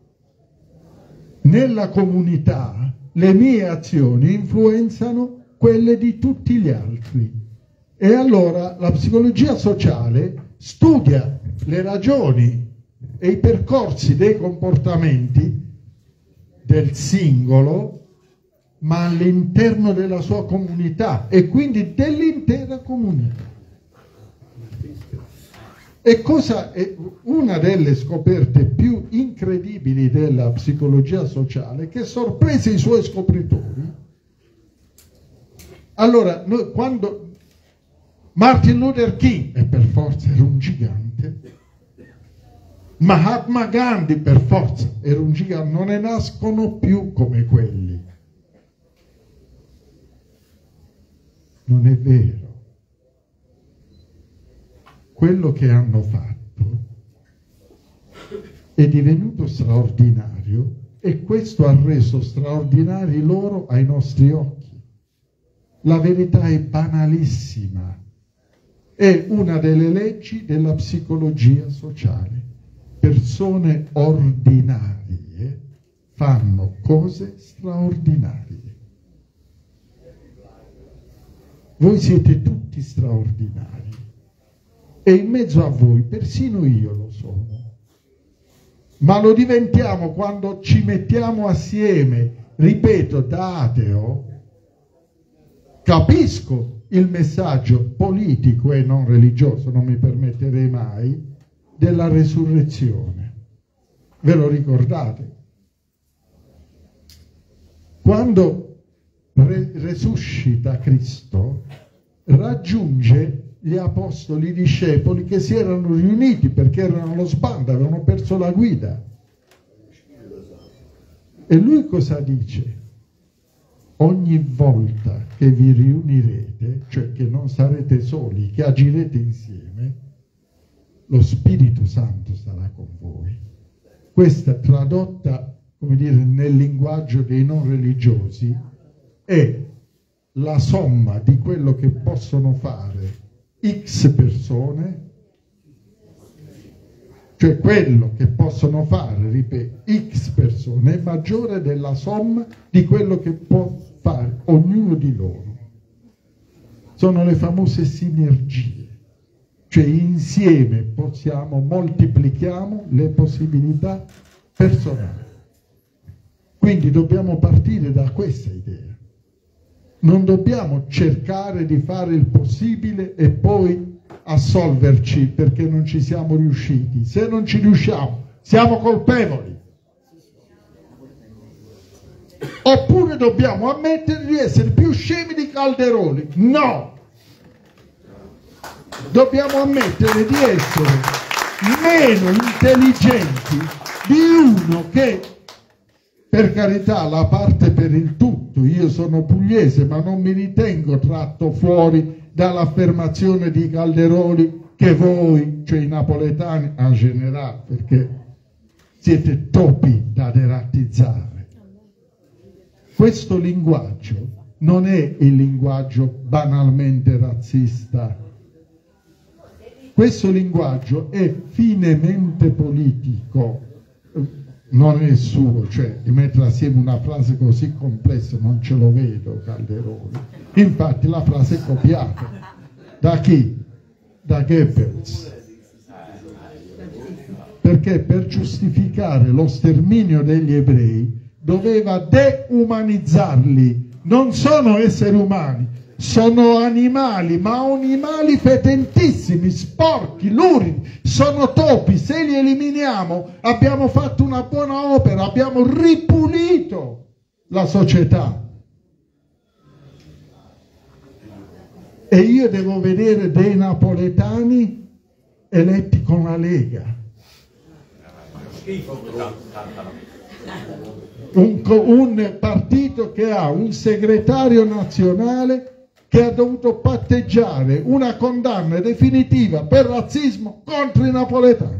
Nella comunità le mie azioni influenzano quelle di tutti gli altri. E allora la psicologia sociale studia le ragioni e i percorsi dei comportamenti del singolo, ma all'interno della sua comunità e quindi dell'intera comunità. E cosa è una delle scoperte più incredibili della psicologia sociale, che sorprese i suoi scopritori. Allora, noi, quando Martin Luther King, e per forza era un gigante, Mahatma Gandhi per forza era un gigante, non ne nascono più come quelli. Non è vero. Quello che hanno fatto è divenuto straordinario e questo ha reso straordinari loro ai nostri occhi. La verità è banalissima. È una delle leggi della psicologia sociale. Persone ordinarie fanno cose straordinarie. Voi siete tutti straordinari e in mezzo a voi persino io lo sono, ma lo diventiamo quando ci mettiamo assieme. Ripeto, da ateo capisco il messaggio politico e non religioso, non mi permetterei mai, della resurrezione. Ve lo ricordate? Quando re- resuscita Cristo, raggiunge gli apostoli, i discepoli che si erano riuniti perché erano allo sbando, avevano perso la guida. E lui cosa dice? Ogni volta che vi riunirete, cioè che non sarete soli, che agirete insieme, lo Spirito Santo sarà con voi. Questa, tradotta, come dire, nel linguaggio dei non religiosi, è la somma di quello che possono fare X persone, cioè quello che possono fare, ripeto, X persone è maggiore della somma di quello che può fare ognuno di loro. Sono le famose sinergie, cioè insieme possiamo, moltiplichiamo le possibilità personali. Quindi dobbiamo partire da questa idea. Non dobbiamo cercare di fare il possibile e poi assolverci perché non ci siamo riusciti. Se non ci riusciamo, siamo colpevoli. Oppure dobbiamo ammettere di essere più scemi di Calderoli. No! Dobbiamo ammettere di essere meno intelligenti di uno che, per carità, la parte per il tutto. Io sono pugliese, ma non mi ritengo tratto fuori dall'affermazione di Calderoli che voi, cioè i napoletani en generale, perché siete topi da derattizzare. Questo linguaggio non è il linguaggio banalmente razzista. Questo linguaggio è finemente politico. Non è suo, cioè di mettere assieme una frase così complessa non ce lo vedo Calderoli. Infatti la frase è copiata da chi? Da Goebbels, perché per giustificare lo sterminio degli ebrei doveva deumanizzarli. Non sono esseri umani, sono animali, ma animali fetentissimi, sporchi, luridi, sono topi. Se li eliminiamo abbiamo fatto una buona opera, abbiamo ripulito la società. E io devo vedere dei napoletani eletti con la Lega. Un, un partito che ha un segretario nazionale che ha dovuto patteggiare una condanna definitiva per razzismo contro i napoletani.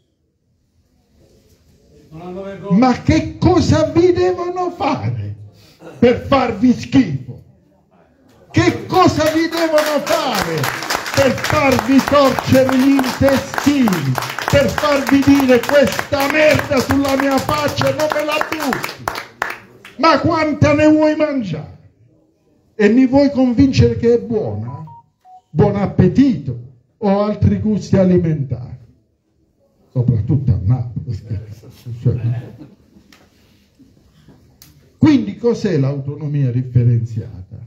Ma che cosa vi devono fare per farvi schifo? Che cosa vi devono fare per farvi torcere gli intestini? Per farvi dire questa merda sulla mia faccia non me la butti? Ma quanta ne vuoi mangiare? E mi vuoi convincere che è buona? Buon appetito o altri gusti alimentari? Soprattutto a Napoli. Quindi cos'è l'autonomia differenziata?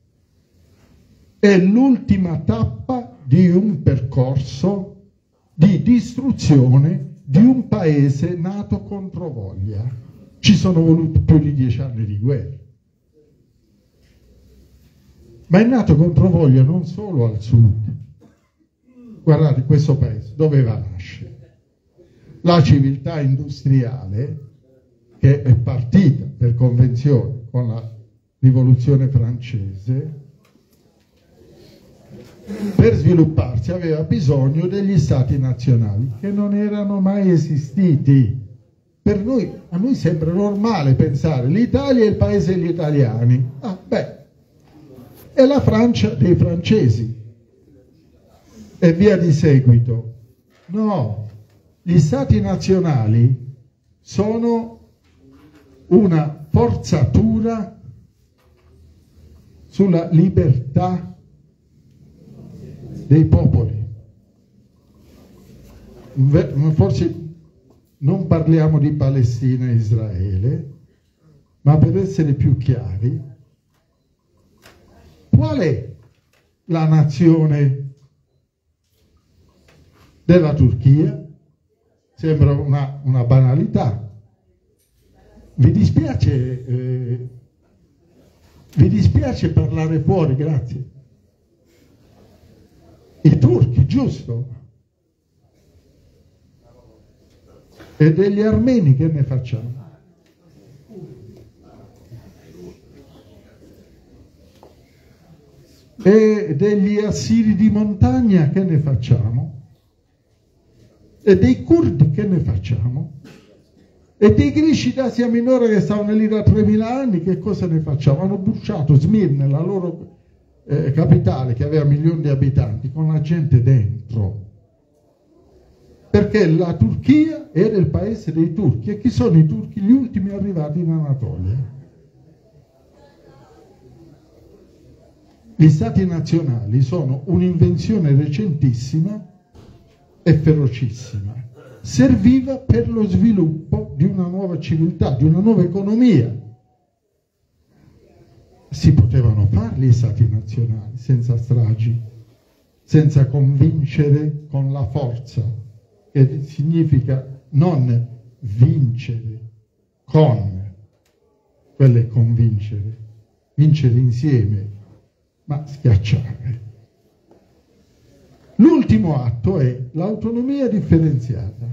È l'ultima tappa di un percorso di distruzione di un paese nato contro voglia. Ci sono voluti più di dieci anni di guerra. Ma è nato contro voglia non solo al sud. Guardate, questo paese doveva nascere. La civiltà industriale, che è partita per convenzione con la rivoluzione francese, per svilupparsi aveva bisogno degli stati nazionali che non erano mai esistiti. Per noi, a noi sembra normale pensare l'Italia è il paese degli italiani. Ah, beh, è la Francia dei francesi e via di seguito. No, gli stati nazionali sono una forzatura sulla libertà dei popoli. Forse non parliamo di Palestina e Israele, ma per essere più chiari, qual è la nazione della Turchia? Sembra una, una banalità. Vi dispiace, eh, vi dispiace parlare fuori, grazie. I turchi, giusto? E degli armeni che ne facciamo? E degli assiri di montagna che ne facciamo? E dei curdi che ne facciamo? E dei greci d'Asia Minore che stavano lì da tremila anni, che cosa ne facciamo? Hanno bruciato Smirne, la loro eh, capitale che aveva milioni di abitanti, con la gente dentro. Perché la Turchia era il paese dei turchi. E chi sono i turchi? Gli ultimi arrivati in Anatolia. Gli stati nazionali sono un'invenzione recentissima e ferocissima. Serviva per lo sviluppo di una nuova civiltà, di una nuova economia. Si potevano farli i stati nazionali senza stragi, senza convincere con la forza, che significa non vincere con, quello è convincere, vincere insieme, ma schiacciare. L'ultimo atto è l'autonomia differenziata.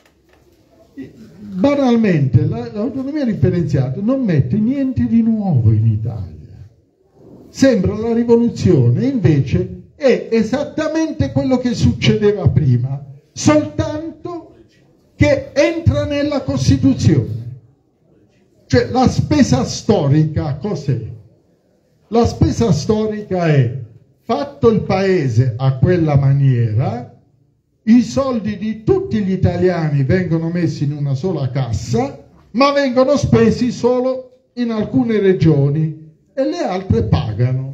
Banalmente, l'autonomia differenziata non mette niente di nuovo in Italia. Sembra la rivoluzione, invece è esattamente quello che succedeva prima, soltanto che entra nella Costituzione. Cioè la spesa storica cos'è? La spesa storica è: fatto il paese a quella maniera, i soldi di tutti gli italiani vengono messi in una sola cassa, ma vengono spesi solo in alcune regioni e le altre pagano.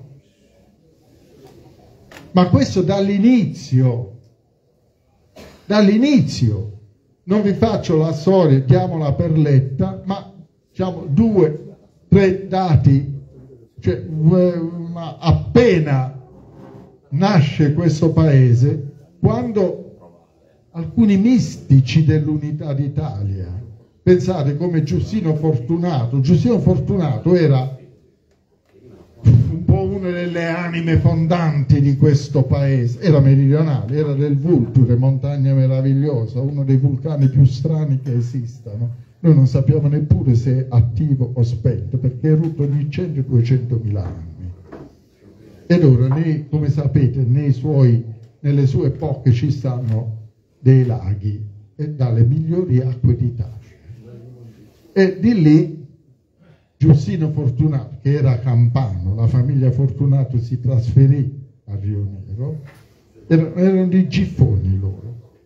Ma questo dall'inizio, dall'inizio, non vi faccio la storia, chiamola per letta, ma diciamo due, tre dati, cioè appena nasce questo paese, quando alcuni mistici dell'Unità d'Italia, pensate come Giustino Fortunato, Giustino Fortunato era un po' una delle anime fondanti di questo paese, era meridionale, era del Vulture, montagna meravigliosa, uno dei vulcani più strani che esistano, Noi non sappiamo neppure se è attivo o spento, perché è erutto ogni cento duecentomila anni. Ed ora, nei, come sapete, nei suoi, nelle sue bocche ci stanno dei laghi e dalle migliori acque d'Italia. E di lì Giustino Fortunato, che era campano, la famiglia Fortunato si trasferì a Rio Nero, erano, erano dei giffoni loro.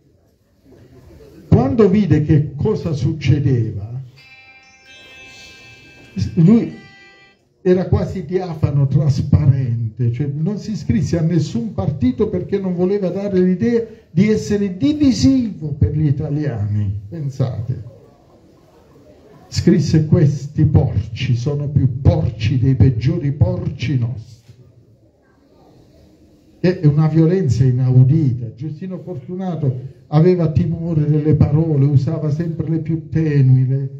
Quando vide che cosa succedeva, lui era quasi diafano, trasparente, cioè non si iscrisse a nessun partito perché non voleva dare l'idea di essere divisivo per gli italiani. Pensate, scrisse: questi porci sono più porci dei peggiori porci nostri. È una violenza inaudita. Giustino Fortunato aveva timore delle parole, usava sempre le più tenui. Le...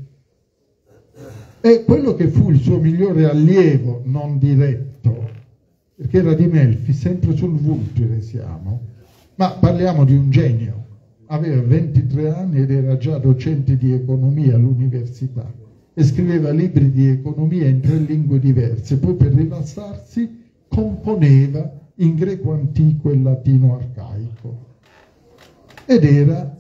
E quello che fu il suo migliore allievo, non diretto, perché era di Melfi, sempre sul Vulture siamo, ma parliamo di un genio. Aveva ventitré anni ed era già docente di economia all'università e scriveva libri di economia in tre lingue diverse, poi per rilassarsi componeva in greco antico e latino arcaico. Ed era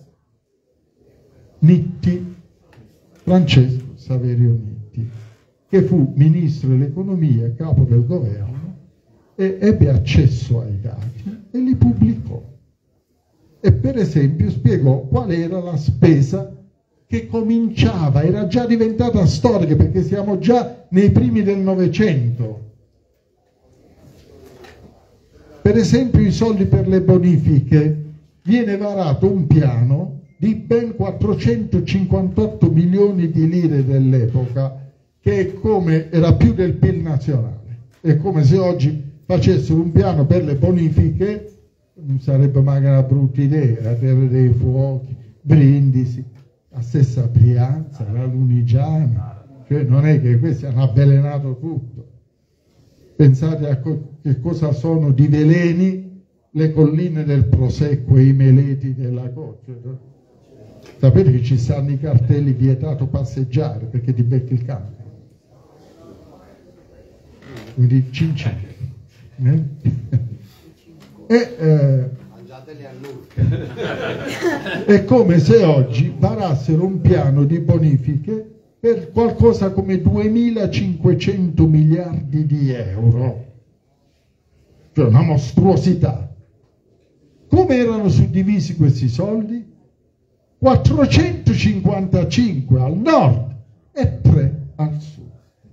Nitti, Francesco Saverio Nitti, che fu ministro dell'economia, capo del governo, e ebbe accesso ai dati e li pubblicò. E per esempio spiegò qual era la spesa che cominciava, era già diventata storica perché siamo già nei primi del Novecento. Per esempio i soldi per le bonifiche, viene varato un piano di ben quattrocentocinquantotto milioni di lire dell'epoca, che è come, era più del P I L nazionale. È come se oggi facessero un piano per le bonifiche, non sarebbe mai una brutta idea, la Terra dei Fuochi, Brindisi, la stessa Brianza, la Lunigiana, cioè non è che questi hanno avvelenato tutto. Pensate a co- che cosa sono di veleni le colline del Prosecco e i meleti della Coccia. Sapete che ci stanno i cartelli vietato passeggiare perché ti becchi il cancro. Quindi cincin. Eh? E, eh, è come se oggi varassero un piano di bonifiche per qualcosa come duemilacinquecento miliardi di euro, cioè una mostruosità. Come erano suddivisi questi soldi? quattrocentocinquantacinque al nord e tre al sud.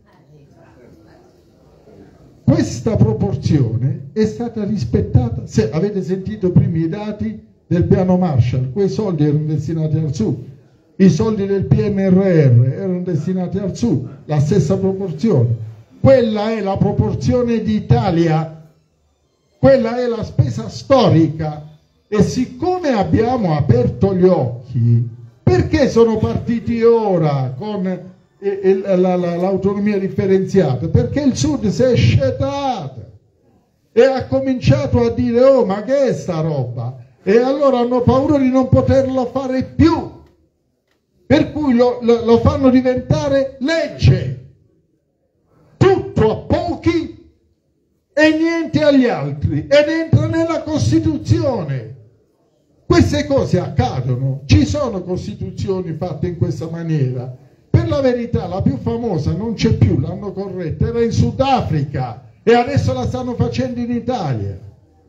Questa proporzione è stata rispettata. Se avete sentito prima i dati del piano Marshall, quei soldi erano destinati al sud, i soldi del P N R R erano destinati al sud, la stessa proporzione. Quella è la proporzione d'Italia, quella è la spesa storica. E siccome abbiamo aperto gli occhi, perché sono partiti ora con l'autonomia differenziata? Perché il sud si è scetato e ha cominciato a dire: oh, ma che è sta roba? E allora hanno paura di non poterlo fare più, per cui lo, lo, lo fanno diventare legge, tutto a pochi e niente agli altri, ed entra nella Costituzione. Queste cose accadono, ci sono costituzioni fatte in questa maniera. Per la verità la più famosa non c'è più, l'hanno corretta, era in Sudafrica e adesso la stanno facendo in Italia.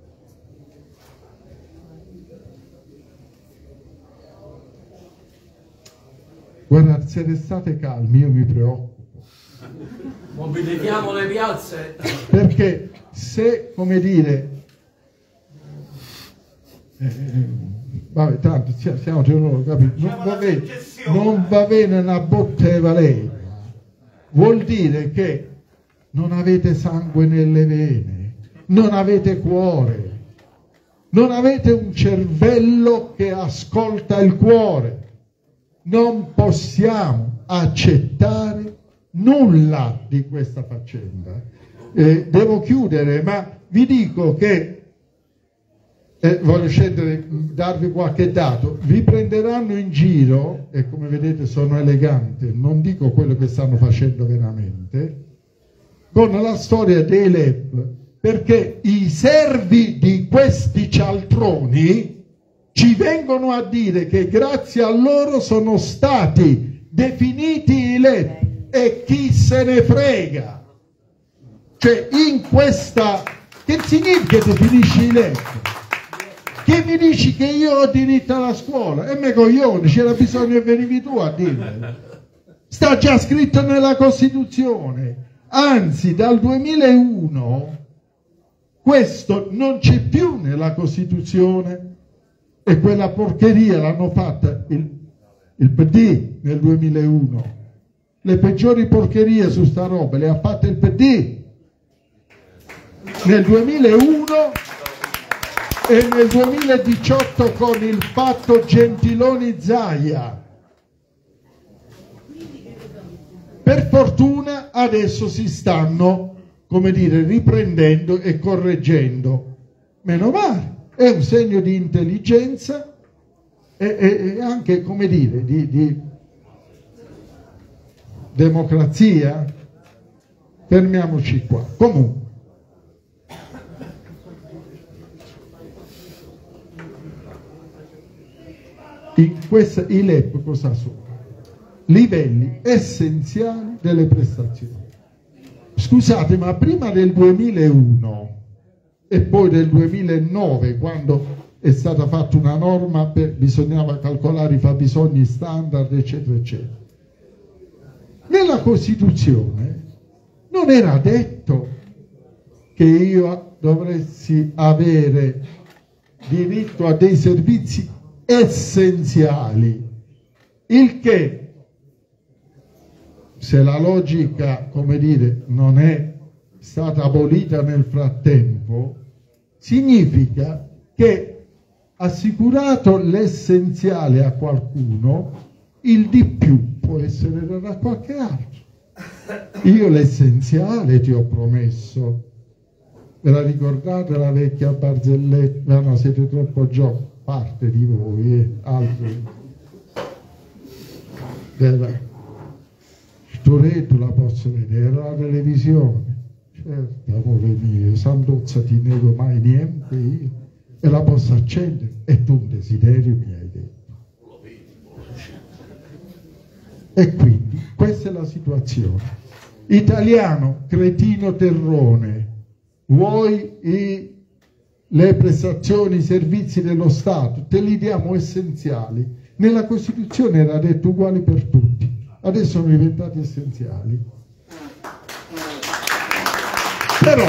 Guarda, se restate calmi io mi preoccupo. Mobilitiamo le piazze. Perché se, come dire, eh, vabbè, tanto siamo giornali, capito? Non va bene, non va bene una botte di Valeria. Vuol dire che non avete sangue nelle vene, non avete cuore, non avete un cervello che ascolta il cuore. Non possiamo accettare nulla di questa faccenda. Eh, devo chiudere, ma vi dico che e voglio scendere, darvi qualche dato, vi prenderanno in giro, e come vedete sono elegante, non dico quello che stanno facendo veramente, con la storia dei L E P, perché i servi di questi cialtroni ci vengono a dire che grazie a loro sono stati definiti i L E P, e chi se ne frega. Cioè, in questa, che significa definisci i L E P? Che mi dici che io ho diritto alla scuola? E me coglione, c'era bisogno che venivi tu a dirmi. Sta già scritto nella Costituzione. Anzi, dal duemilauno questo non c'è più nella Costituzione, e quella porcheria l'hanno fatta il, il P D nel duemilauno. Le peggiori porcherie su sta roba le ha fatte il P D nel duemilauno e nel duemiladiciotto con il patto Gentiloni-Zaia. Per fortuna adesso si stanno, come dire, riprendendo e correggendo. Meno male, è un segno di intelligenza e, e, e anche, come dire, di, di democrazia. Fermiamoci qua. Comunque, in questa, i L E P cosa sono? Livelli essenziali delle prestazioni. Scusate, ma prima del duemilauno e poi del duemilanove, quando è stata fatta una norma per, bisognava calcolare i fabbisogni standard, eccetera, eccetera, nella Costituzione non era detto che io dovessi avere diritto a dei servizi essenziali, il che, se la logica, come dire, non è stata abolita nel frattempo, significa che, assicurato l'essenziale a qualcuno, il di più può essere dato a qualche altro. Io l'essenziale ti ho promesso. Ve la ricordate la vecchia barzelletta? No, siete troppo giovani, parte di voi, eh, altri. Della Toretto la posso vedere alla televisione, certo, amore mio, Santozza ti nego mai niente io, e la posso accendere, e tu un desiderio mi hai detto. E quindi questa è la situazione. Italiano, cretino terrone, vuoi i, le prestazioni, i servizi dello Stato, te li diamo essenziali. Nella Costituzione era detto uguali per tutti. Adesso sono diventati essenziali. Però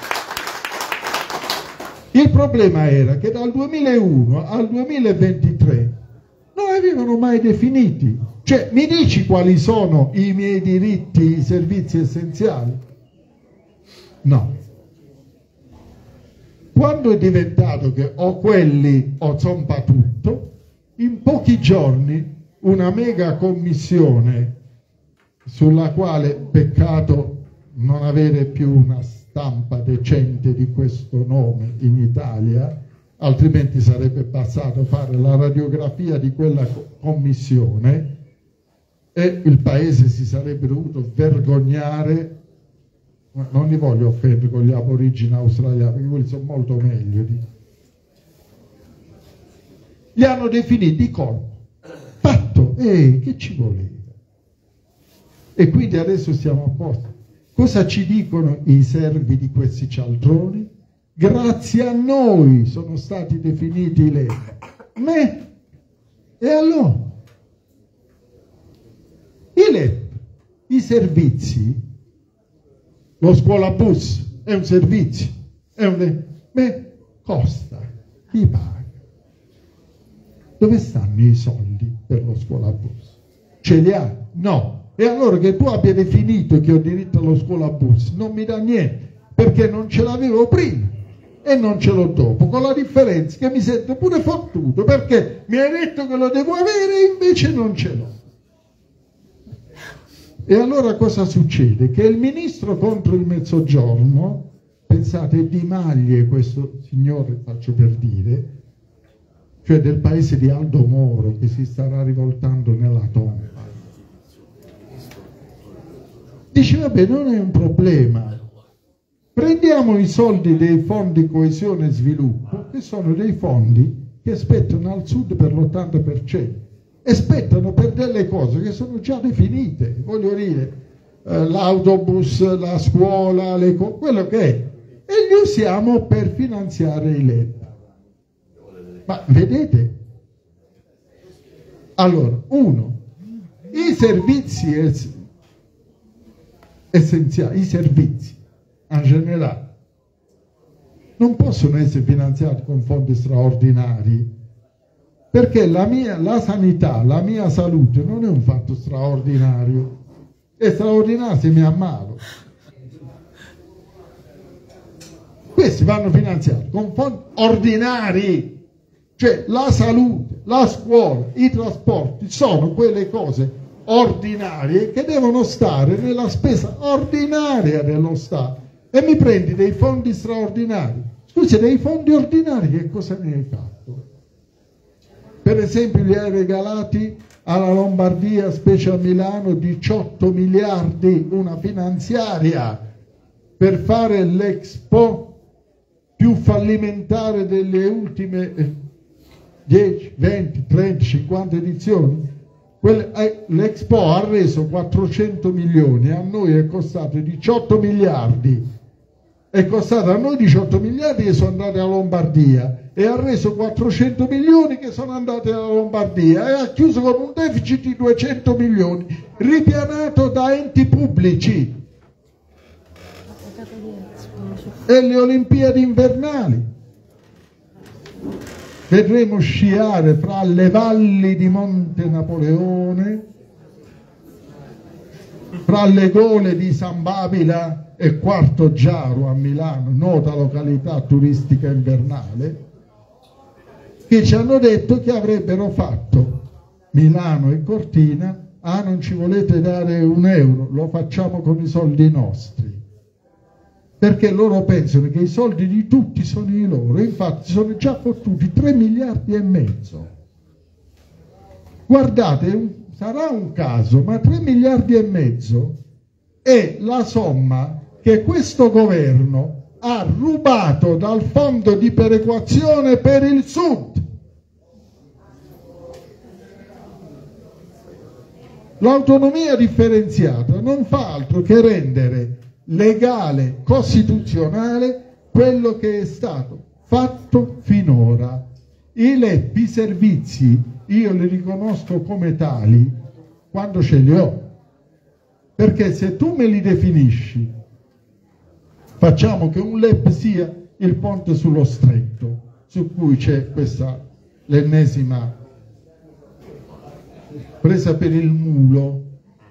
il problema era che dal duemilauno al duemilaventitré non avevano mai definiti. Cioè, mi dici quali sono i miei diritti, i servizi essenziali? No. Quando è diventato che ho quelli o zompa tutto, in pochi giorni una mega commissione, sulla quale peccato non avere più una stampa decente di questo nome in Italia, altrimenti sarebbe bastato fare la radiografia di quella commissione e il paese si sarebbe dovuto vergognare. Non li voglio offendere con gli aborigini australiani, perché quelli sono molto meglio di... Li hanno definiti di colpo. Fatto, eh, che ci voleva? E quindi adesso siamo a posto. Cosa ci dicono i servi di questi cialtroni? Grazie a noi sono stati definiti le... Me? E allora? I L E P, i servizi, lo scuolabus è un servizio, è un... Me costa, chi paga? Dove stanno i soldi per lo scuolabus? Ce li hai? No. E allora che tu abbia definito che ho diritto allo scuolabus non mi dà niente, perché non ce l'avevo prima e non ce l'ho dopo, con la differenza che mi sento pure fottuto, perché mi hai detto che lo devo avere e invece non ce l'ho. E allora cosa succede? Che il ministro contro il Mezzogiorno, pensate di Maglie, questo signore, faccio per dire, cioè del paese di Aldo Moro, che si starà rivoltando nella tomba. Dice, vabbè, non è un problema, prendiamo i soldi dei fondi coesione e sviluppo, che sono dei fondi che spettano al sud per l'ottanta per cento e spettano per delle cose che sono già definite, voglio dire, eh, l'autobus, la scuola, le co- quello che è, e li usiamo per finanziare i L E P. Ma vedete? Allora, uno, i servizi es- essenziali, i servizi in generale non possono essere finanziati con fondi straordinari, perché la mia, la sanità, la mia salute non è un fatto straordinario, è straordinario se mi ammalo. Questi vanno finanziati con fondi ordinari, cioè la salute, la scuola, i trasporti sono quelle cose ordinarie che devono stare nella spesa ordinaria dello Stato, e mi prendi dei fondi straordinari. Scusi, dei fondi ordinari che cosa ne hai fatto? Per esempio li hai regalati alla Lombardia, specie a Milano, diciotto miliardi, una finanziaria per fare l'Expo più fallimentare delle ultime dieci, venti, trenta, cinquanta edizioni. L'Expo ha reso quattrocento milioni, a noi è costato diciotto miliardi, è costato a noi diciotto miliardi che sono andati alla Lombardia, e ha reso quattrocento milioni che sono andati alla Lombardia, e ha chiuso con un deficit di duecento milioni ripianato da enti pubblici. E le Olimpiadi invernali vedremo sciare fra le valli di Monte Napoleone, fra le gole di San Babila e Quarto Giaro a Milano, nota località turistica invernale, che ci hanno detto che avrebbero fatto Milano e Cortina. Ah, non ci volete dare un euro, lo facciamo con i soldi nostri, perché loro pensano che i soldi di tutti sono i loro, infatti sono già fottuti tre miliardi e mezzo. Guardate, sarà un caso, ma tre miliardi e mezzo è la somma che questo governo ha rubato dal fondo di perequazione per il Sud. L'autonomia differenziata non fa altro che rendere legale, costituzionale, quello che è stato fatto finora. I L E P, i servizi, io li riconosco come tali quando ce li ho, perché se tu me li definisci, facciamo che un L E P sia il ponte sullo stretto, su cui c'è questa l'ennesima presa per il mulo.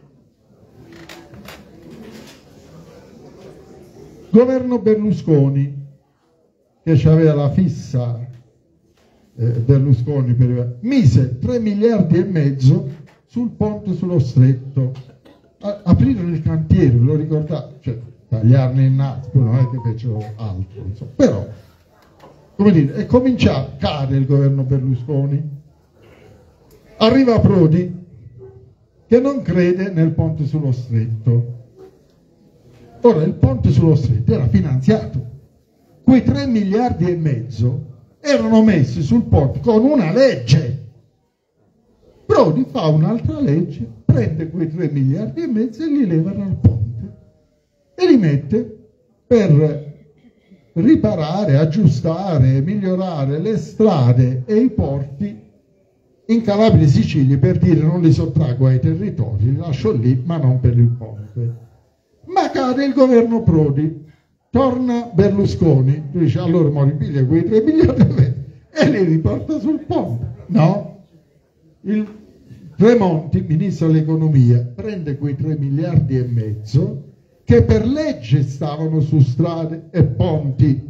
Governo Berlusconi, che aveva la fissa, eh, Berlusconi per, mise tre miliardi e mezzo sul ponte sullo stretto, a, aprire il cantiere, lo ricordate? Cioè, tagliarne il naso, non è che fecero altro, insomma. Però, come dire, e comincia, cade il governo Berlusconi, arriva Prodi, che non crede nel ponte sullo stretto. Ora, il ponte sullo stretto era finanziato, quei tre miliardi e mezzo erano messi sul ponte con una legge. Prodi fa un'altra legge, prende quei tre miliardi e mezzo e li leva dal ponte e li mette per riparare, aggiustare, migliorare le strade e i porti in Calabria e Sicilia, per dire non li sottraggo ai territori, li lascio lì, ma non per il ponte. Ma cade il governo Prodi, torna Berlusconi, dice allora mo ripiglia quei tre miliardi e mezzo e li riporta sul ponte. No, il Tremonti, ministro dell'economia, prende quei tre miliardi e mezzo che per legge stavano su strade e ponti,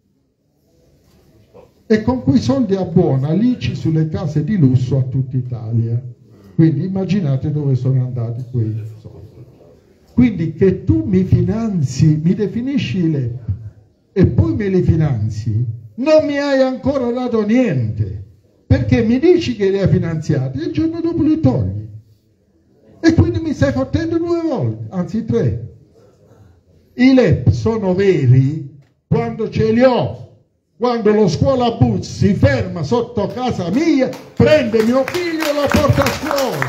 e con quei soldi abbuona l'I C I sulle case di lusso a tutta Italia. Quindi immaginate dove sono andati quei soldi. Quindi che tu mi finanzi, mi definisci i L E P e poi me li finanzi, non mi hai ancora dato niente, perché mi dici che li hai finanziati e il giorno dopo li togli. E quindi mi stai fottendo due volte, anzi tre. I L E P sono veri quando ce li ho. Quando lo scuola bus si ferma sotto casa mia, prende mio figlio e lo porta a scuola.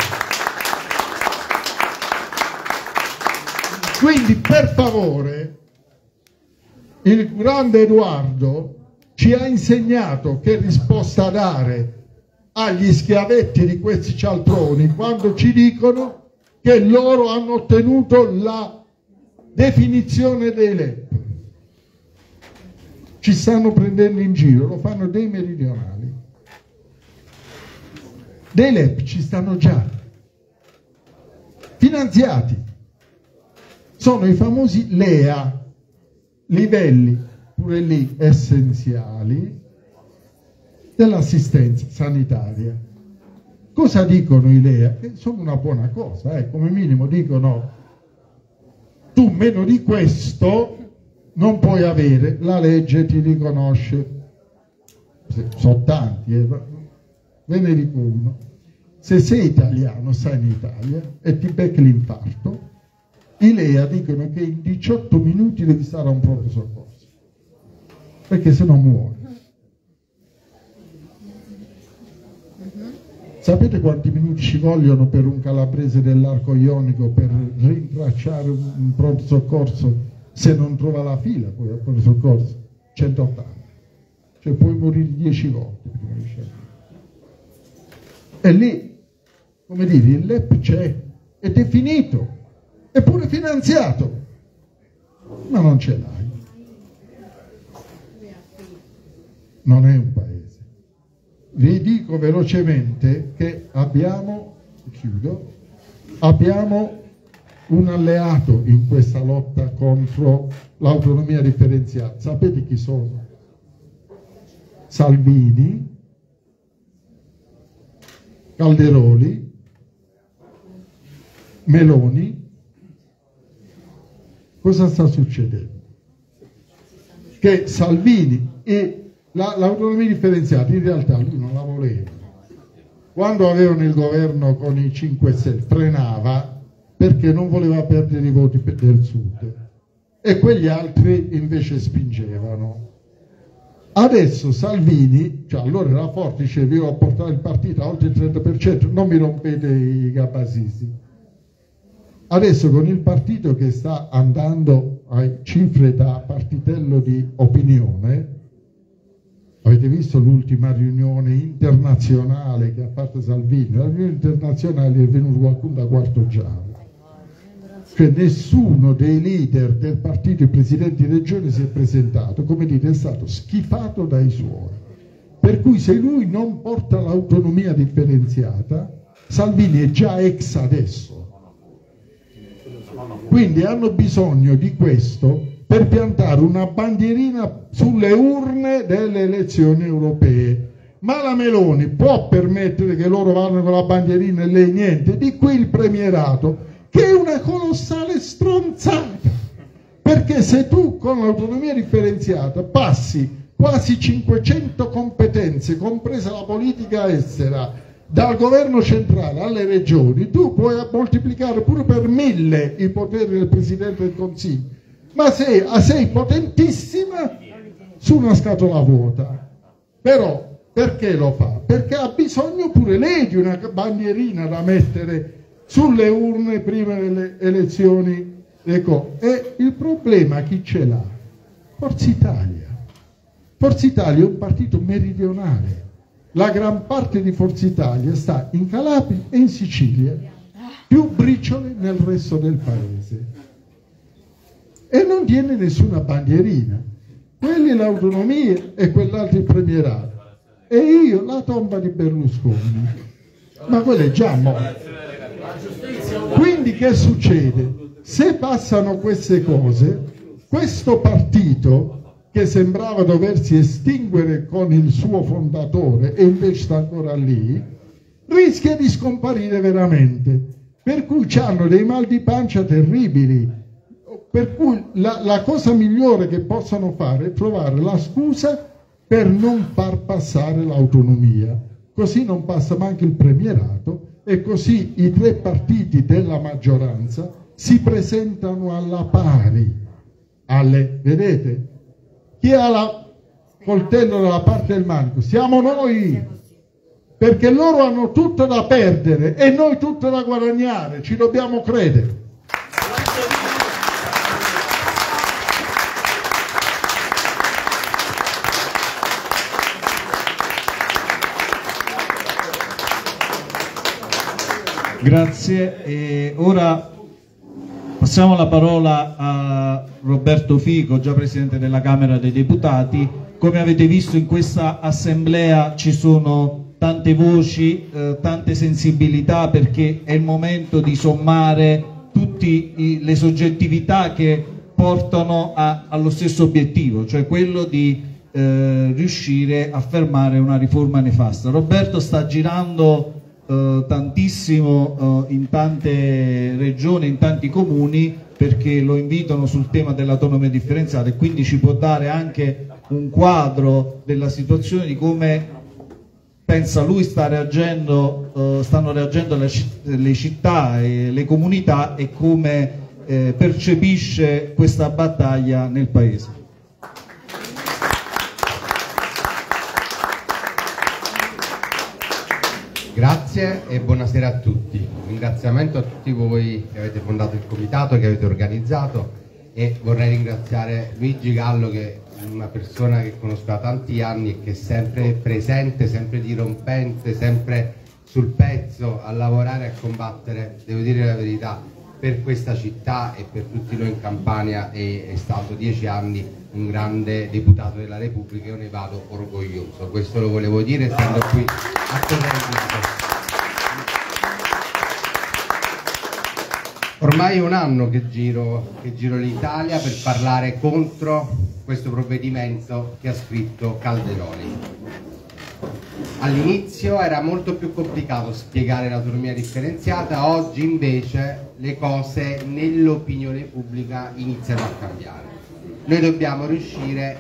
Quindi per favore, il grande Edoardo ci ha insegnato che risposta dare agli schiavetti di questi cialtroni quando ci dicono che loro hanno ottenuto la definizione dei L E P. Ci stanno prendendo in giro, lo fanno dei meridionali. Dei L E P ci stanno già finanziati. Sono i famosi L E A, livelli pure lì essenziali dell'assistenza sanitaria. Cosa dicono i L E A? Che sono una buona cosa, eh? Come minimo dicono tu meno di questo non puoi avere, la legge ti riconosce. Sono tanti, eh? Ve ne dico uno. Se sei italiano, stai in Italia e ti becchi l'infarto, i L E A dicono che in diciotto minuti devi stare a un pronto soccorso, perché se no muori. Sapete quanti minuti ci vogliono per un calabrese dell'arco ionico per rintracciare un, un pronto soccorso se non trova la fila poi al pronto soccorso? centottanta. Cioè puoi morire dieci volte prima di scegliere. E lì, come dire, il L E P c'è, è definito, è pure finanziato, ma non ce l'hai. Non è un paese. Vi dico velocemente che abbiamo, chiudo, abbiamo un alleato in questa lotta contro l'autonomia differenziata. Sapete chi sono? Salvini, Calderoli, Meloni. Cosa sta succedendo? Che Salvini e la, l'autonomia differenziata in realtà lui non la voleva. Quando avevano il governo con i cinque Stelle frenava perché non voleva perdere i voti del Sud e quegli altri invece spingevano. Adesso Salvini, cioè allora era forte, diceva io ho portato il partito a oltre il trenta per cento, non mi rompete i gabbasisti. Adesso con il partito che sta andando a cifre da partitello di opinione, avete visto l'ultima riunione internazionale che ha fatto Salvini? La riunione internazionale è venuto qualcuno da Quarto Giaro. Cioè nessuno dei leader del partito, i presidenti di regione si è presentato, come dire, è stato schifato dai suoi. Per cui se lui non porta l'autonomia differenziata, Salvini è già ex adesso. Quindi hanno bisogno di questo per piantare una bandierina sulle urne delle elezioni europee. Ma la Meloni può permettere che loro vadano con la bandierina e lei niente? Di qui il premierato, che è una colossale stronzata, perché se tu con l'autonomia differenziata passi quasi cinquecento competenze, compresa la politica estera, dal governo centrale alle regioni, tu puoi moltiplicare pure per mille i poteri del Presidente del Consiglio, ma sei, sei potentissima su una scatola vuota. Però perché lo fa? Perché ha bisogno pure lei di una bandierina da mettere sulle urne prima delle elezioni. Ecco, e il problema chi ce l'ha? Forza Italia. Forza Italia è un partito meridionale. La gran parte di Forza Italia sta in Calabria e in Sicilia, più briciole nel resto del paese. E non tiene nessuna bandierina. Quelli l'autonomia e quell'altro il premierato. E io la tomba di Berlusconi. Ma quello è già morto. Quindi che succede? Se passano queste cose, questo partito che sembrava doversi estinguere con il suo fondatore e invece sta ancora lì, rischia di scomparire veramente. Per cui hanno dei mal di pancia terribili. Per cui la, la cosa migliore che possano fare è trovare la scusa per non far passare l'autonomia. Così non passa neanche il premierato e così i tre partiti della maggioranza si presentano alla pari. Alle, vedete? Chi ha la coltello dalla parte del manico? Siamo noi, perché loro hanno tutto da perdere e noi tutto da guadagnare, ci dobbiamo credere. Grazie, e ora passiamo la parola a Roberto Fico, già Presidente della Camera dei Deputati. Come avete visto in questa assemblea ci sono tante voci, eh, tante sensibilità, perché è il momento di sommare tutte le soggettività che portano a, allo stesso obiettivo, cioè quello di eh, riuscire a fermare una riforma nefasta. Roberto sta girando Uh, tantissimo uh, in tante regioni, in tanti comuni, perché lo invitano sul tema dell'autonomia differenziata, e quindi ci può dare anche un quadro della situazione di come pensa lui sta reagendo, uh, stanno reagendo le, le città e le comunità, e come eh, percepisce questa battaglia nel paese. Grazie e buonasera a tutti. Un ringraziamento a tutti voi che avete fondato il comitato, che avete organizzato, e vorrei ringraziare Luigi Gallo, che è una persona che conosco da tanti anni e che è sempre presente, sempre dirompente, sempre sul pezzo a lavorare e a combattere, devo dire la verità, per questa città e per tutti noi in Campania, e è stato dieci anni un grande deputato della Repubblica, e io ne vado orgoglioso. Questo lo volevo dire essendo qui a Torrente. Ormai è un anno che giro, che giro l'Italia per parlare contro questo provvedimento che ha scritto Calderoli. All'inizio era molto più complicato spiegare l'autonomia differenziata, oggi invece le cose nell'opinione pubblica iniziano a cambiare. Noi dobbiamo riuscire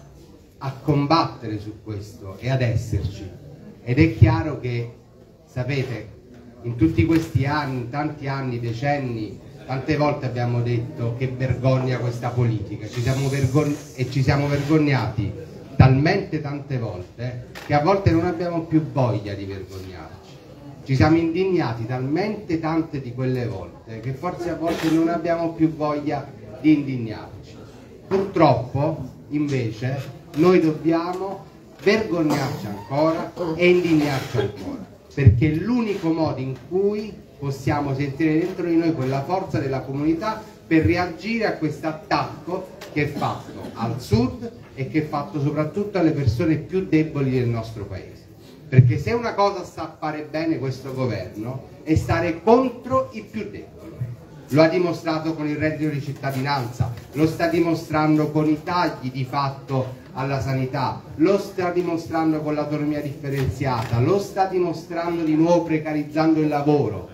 a combattere su questo e ad esserci, ed è chiaro che, sapete, in tutti questi anni, tanti anni, decenni, tante volte abbiamo detto che vergogna questa politica, ci siamo vergogn- e ci siamo vergognati talmente tante volte che a volte non abbiamo più voglia di vergognarci. Ci siamo indignati talmente tante di quelle volte che forse a volte non abbiamo più voglia di indignarci. Purtroppo, invece, noi dobbiamo vergognarci ancora e indignarci ancora, perché è l'unico modo in cui possiamo sentire dentro di noi quella forza della comunità per reagire a questo attacco che è fatto al sud e che è fatto soprattutto alle persone più deboli del nostro paese. Perché se una cosa sa fare bene questo governo è stare contro i più deboli. Lo ha dimostrato con il reddito di cittadinanza, lo sta dimostrando con i tagli di fatto alla sanità, lo sta dimostrando con l'autonomia differenziata, lo sta dimostrando di nuovo precarizzando il lavoro,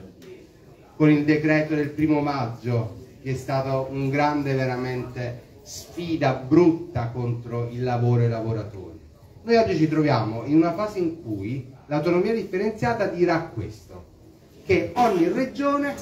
con il decreto del primo maggio, che è stato un grande veramente sfida brutta contro il lavoro e i lavoratori. Noi oggi ci troviamo in una fase in cui l'autonomia differenziata dirà questo, che ogni regione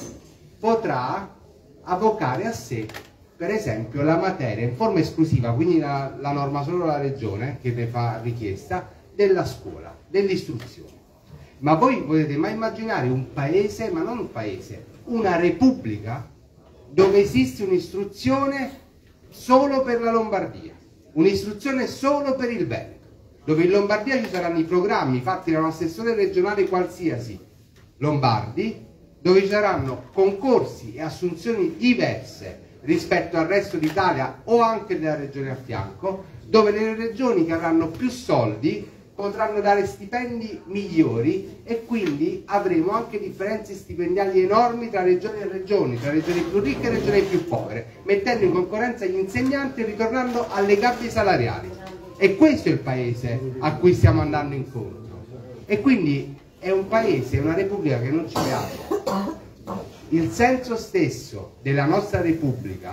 potrà avvocare a sé, per esempio, la materia in forma esclusiva, quindi la, la norma solo la regione che ne fa richiesta, della scuola, dell'istruzione. Ma voi potete mai immaginare un paese, ma non un paese, una repubblica dove esiste un'istruzione solo per la Lombardia, un'istruzione solo per il Veneto, dove in Lombardia ci saranno i programmi fatti da un assessore regionale qualsiasi lombardi, dove ci saranno concorsi e assunzioni diverse rispetto al resto d'Italia o anche della regione a fianco, dove le regioni che avranno più soldi potranno dare stipendi migliori, e quindi avremo anche differenze stipendiali enormi tra regioni e regioni, tra regioni più ricche e regioni più povere, mettendo in concorrenza gli insegnanti e ritornando alle gabbie salariali. E questo è il paese a cui stiamo andando incontro. E quindi è un paese, è una repubblica che non ci piace. Il senso stesso della nostra repubblica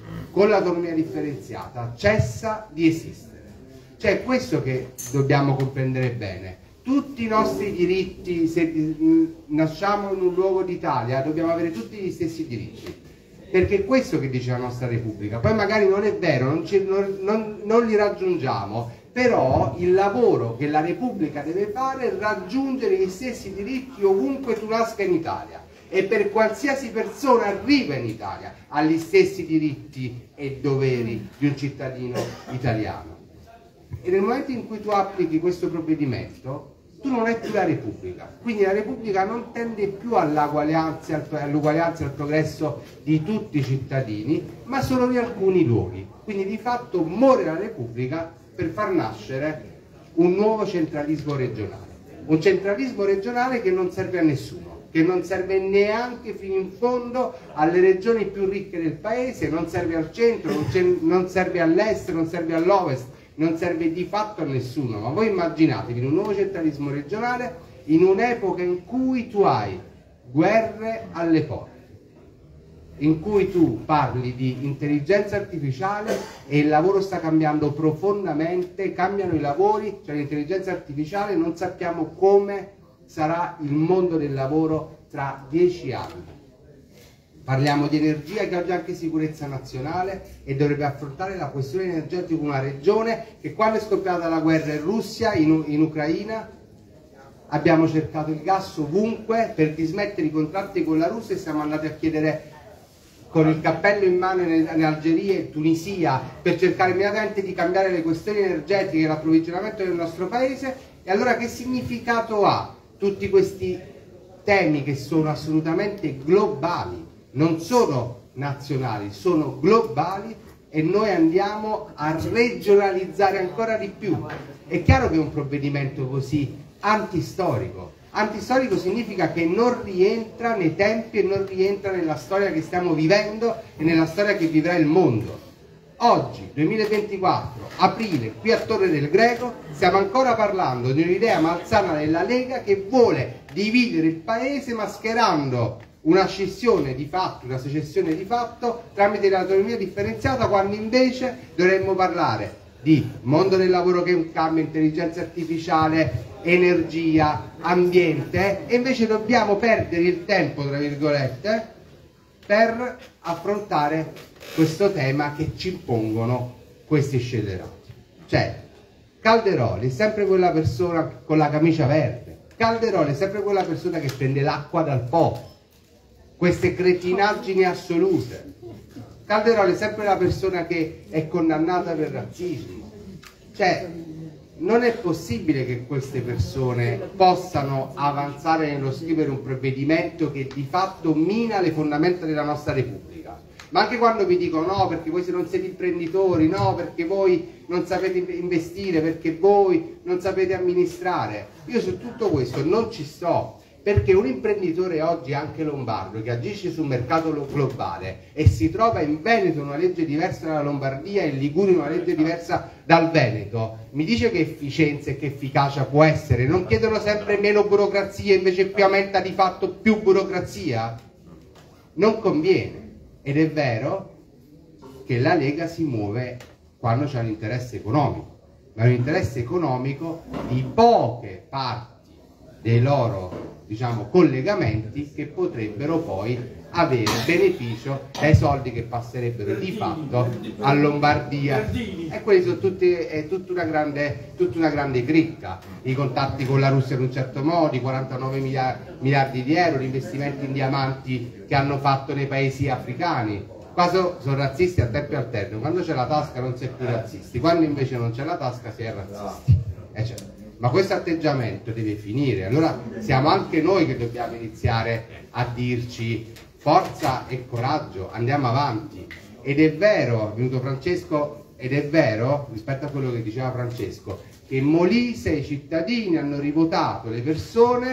con l'autonomia differenziata cessa di esistere. Cioè è questo che dobbiamo comprendere bene. Tutti i nostri diritti, se nasciamo in un luogo d'Italia, dobbiamo avere tutti gli stessi diritti, perché è questo che dice la nostra Repubblica. Poi magari non è vero, non, ci, non, non, non li raggiungiamo, però il lavoro che la Repubblica deve fare è raggiungere gli stessi diritti ovunque tu nasca in Italia, e per qualsiasi persona arriva in Italia ha gli stessi diritti e doveri di un cittadino italiano. E nel momento in cui tu applichi questo provvedimento, tu non hai più la Repubblica, quindi la Repubblica non tende più all'uguaglianza all'uguaglianza e al progresso di tutti i cittadini, ma solo di alcuni luoghi. Quindi di fatto muore la Repubblica per far nascere un nuovo centralismo regionale, un centralismo regionale che non serve a nessuno, che non serve neanche fino in fondo alle regioni più ricche del paese, non serve al centro, non serve all'est, non serve all'ovest, non serve di fatto a nessuno. Ma voi immaginatevi in un nuovo centralismo regionale in un'epoca in cui tu hai guerre alle porte, in cui tu parli di intelligenza artificiale e il lavoro sta cambiando profondamente, cambiano i lavori, cioè l'intelligenza artificiale, non sappiamo come sarà il mondo del lavoro tra dieci anni. Parliamo di energia, che oggi è anche sicurezza nazionale e dovrebbe affrontare la questione energetica una regione che quando è scoppiata la guerra in Russia, in, in Ucraina, abbiamo cercato il gas ovunque per dismettere i contratti con la Russia e siamo andati a chiedere con il cappello in mano in, in Algeria e Tunisia per cercare immediatamente di cambiare le questioni energetiche e l'approvvigionamento del nostro paese. E allora che significato ha tutti questi temi che sono assolutamente globali? Non sono nazionali, sono globali, e noi andiamo a regionalizzare ancora di più. È chiaro che è un provvedimento così antistorico. Antistorico significa che non rientra nei tempi e non rientra nella storia che stiamo vivendo e nella storia che vivrà il mondo. Oggi, duemilaventiquattro, aprile, qui a Torre del Greco, stiamo ancora parlando di un'idea malsana della Lega che vuole dividere il paese mascherando una scissione di fatto, una secessione di fatto tramite l'autonomia differenziata, quando invece dovremmo parlare di mondo del lavoro che è un cambio, intelligenza artificiale, energia, ambiente, e invece dobbiamo perdere il tempo, tra virgolette, per affrontare questo tema che ci impongono questi scellerati. Cioè, Calderoli è sempre quella persona con la camicia verde, Calderoli è sempre quella persona che prende l'acqua dal Po, queste cretinaggini assolute. Calderoli è sempre la persona che è condannata per razzismo. Cioè, non è possibile che queste persone possano avanzare nello scrivere un provvedimento che di fatto mina le fondamenta della nostra Repubblica. Ma anche quando vi dicono no, perché voi non siete imprenditori, no, perché voi non sapete investire, perché voi non sapete amministrare. Io su tutto questo non ci sto. Perché un imprenditore oggi, anche lombardo, che agisce sul mercato globale e si trova in Veneto una legge diversa dalla Lombardia e in Liguria una legge diversa dal Veneto, mi dice che efficienza e che efficacia può essere? Non chiedono sempre meno burocrazia, invece qui aumenta di fatto più burocrazia? Non conviene. Ed è vero che la Lega si muove quando c'è l'interesse economico, ma è un interesse economico di poche parti dei loro, diciamo, collegamenti che potrebbero poi avere beneficio dai soldi che passerebbero di fatto a Lombardia. E quelli sono tutti, è tutta una grande, tutta una grande cricca. I contatti con la Russia in un certo modo, i quarantanove miliardi di euro, gli investimenti in diamanti che hanno fatto nei paesi africani. Qua sono, sono razzisti a tempo alterno, quando c'è la tasca non si è più razzisti, quando invece non c'è la tasca si è razzisti. Eh, certo. Ma questo atteggiamento deve finire. Allora siamo anche noi che dobbiamo iniziare a dirci forza e coraggio, andiamo avanti. Ed è vero, è venuto Francesco, ed è vero, rispetto a quello che diceva Francesco, che in Molise i cittadini hanno rivotato le persone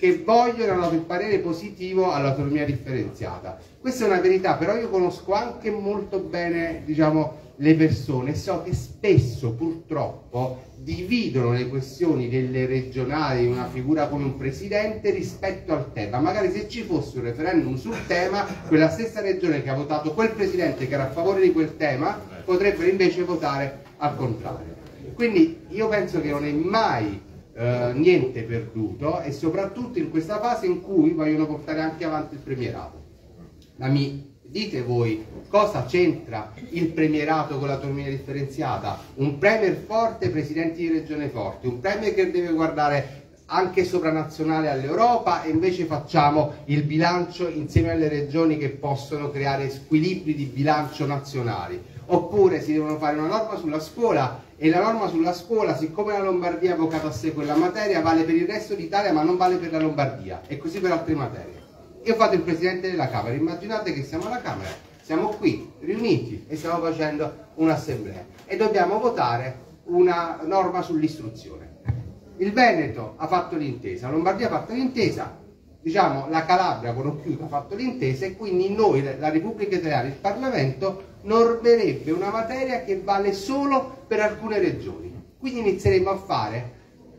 che vogliono hanno dato il parere positivo all'autonomia differenziata. Questa è una verità, però io conosco anche molto bene, diciamo, le persone, so che spesso purtroppo dividono le questioni delle regionali, una figura come un presidente, rispetto al tema. Magari se ci fosse un referendum sul tema, quella stessa regione che ha votato quel presidente che era a favore di quel tema potrebbe invece votare al contrario. Quindi io penso che non è mai eh, niente perduto, e soprattutto in questa fase in cui vogliono portare anche avanti il premierato. Ma mi dite voi cosa c'entra il premierato con l'autonomia differenziata? Un premier forte, presidenti di regione forti, un premier che deve guardare anche sovranazionale all'Europa, e invece facciamo il bilancio insieme alle regioni che possono creare squilibri di bilancio nazionali. Oppure si devono fare una norma sulla scuola, e la norma sulla scuola, siccome la Lombardia ha avvocato a sé quella materia, vale per il resto d'Italia ma non vale per la Lombardia, e così per altre materie. Io ho fatto il presidente della Camera, immaginate che siamo alla Camera, siamo qui riuniti e stiamo facendo un'assemblea e dobbiamo votare una norma sull'istruzione. Il Veneto ha fatto l'intesa, la Lombardia ha fatto l'intesa, diciamo la Calabria con Occhiuto ha fatto l'intesa, e quindi noi, la Repubblica Italiana, il Parlamento, normerebbe una materia che vale solo per alcune regioni. Quindi inizieremo a fare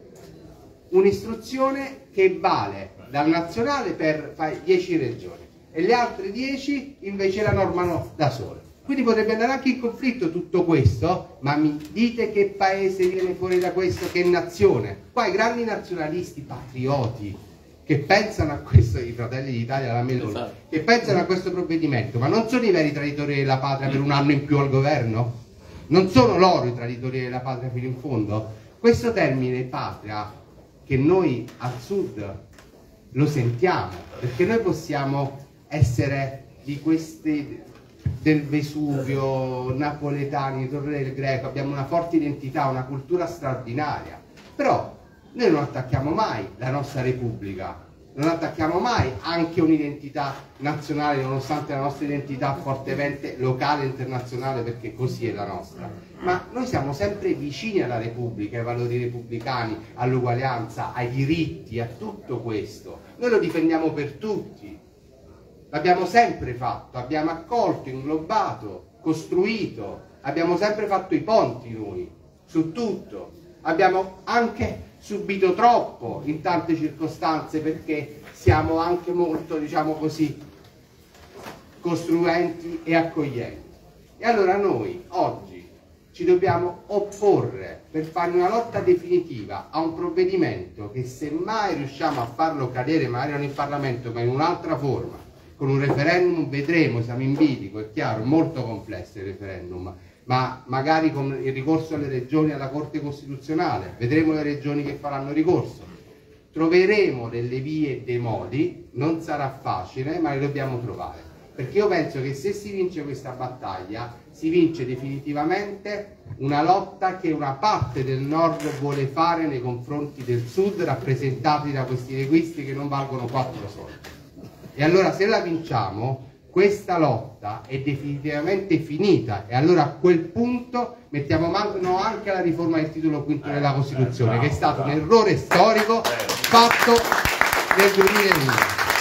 un'istruzione che vale dal nazionale per dieci regioni e le altre dieci invece la normano da sole. Quindi potrebbe andare anche in conflitto tutto questo, ma mi dite che paese viene fuori da questo, che nazione? Qua i grandi nazionalisti patrioti che pensano a questo, i Fratelli d'Italia, la Meloni, che pensano a questo provvedimento, ma non sono i veri traditori della patria per un anno in più al governo? Non sono loro i traditori della patria fino in fondo? Questo termine patria, che noi al sud lo sentiamo, perché noi possiamo essere di questi del Vesuvio, napoletani, Torre del Greco, abbiamo una forte identità, una cultura straordinaria, però noi non attacchiamo mai la nostra Repubblica, non attacchiamo mai anche un'identità nazionale, nonostante la nostra identità fortemente locale e internazionale, perché così è la nostra. Ma noi siamo sempre vicini alla Repubblica, ai valori repubblicani, all'uguaglianza, ai diritti, a tutto questo. Noi lo difendiamo per tutti, l'abbiamo sempre fatto, abbiamo accolto, inglobato, costruito, abbiamo sempre fatto i ponti noi, su tutto. Abbiamo anche subito troppo in tante circostanze, perché siamo anche molto, diciamo così, costruenti e accoglienti. E allora noi oggi ci dobbiamo opporre per fare una lotta definitiva a un provvedimento che, se mai riusciamo a farlo cadere, magari non in Parlamento ma in un'altra forma, con un referendum, vedremo, siamo in bilico, è chiaro, molto complesso il referendum, ma magari con il ricorso alle regioni, alla Corte Costituzionale, vedremo le regioni che faranno ricorso, troveremo delle vie e dei modi, non sarà facile, ma le dobbiamo trovare, perché io penso che se si vince questa battaglia si vince definitivamente una lotta che una parte del nord vuole fare nei confronti del sud, rappresentati da questi leguisti che non valgono quattro soldi. E allora se la vinciamo, questa lotta è definitivamente finita, e allora a quel punto mettiamo mano anche alla riforma del titolo quinto della Costituzione, che è stato un errore storico fatto nel duemilauno.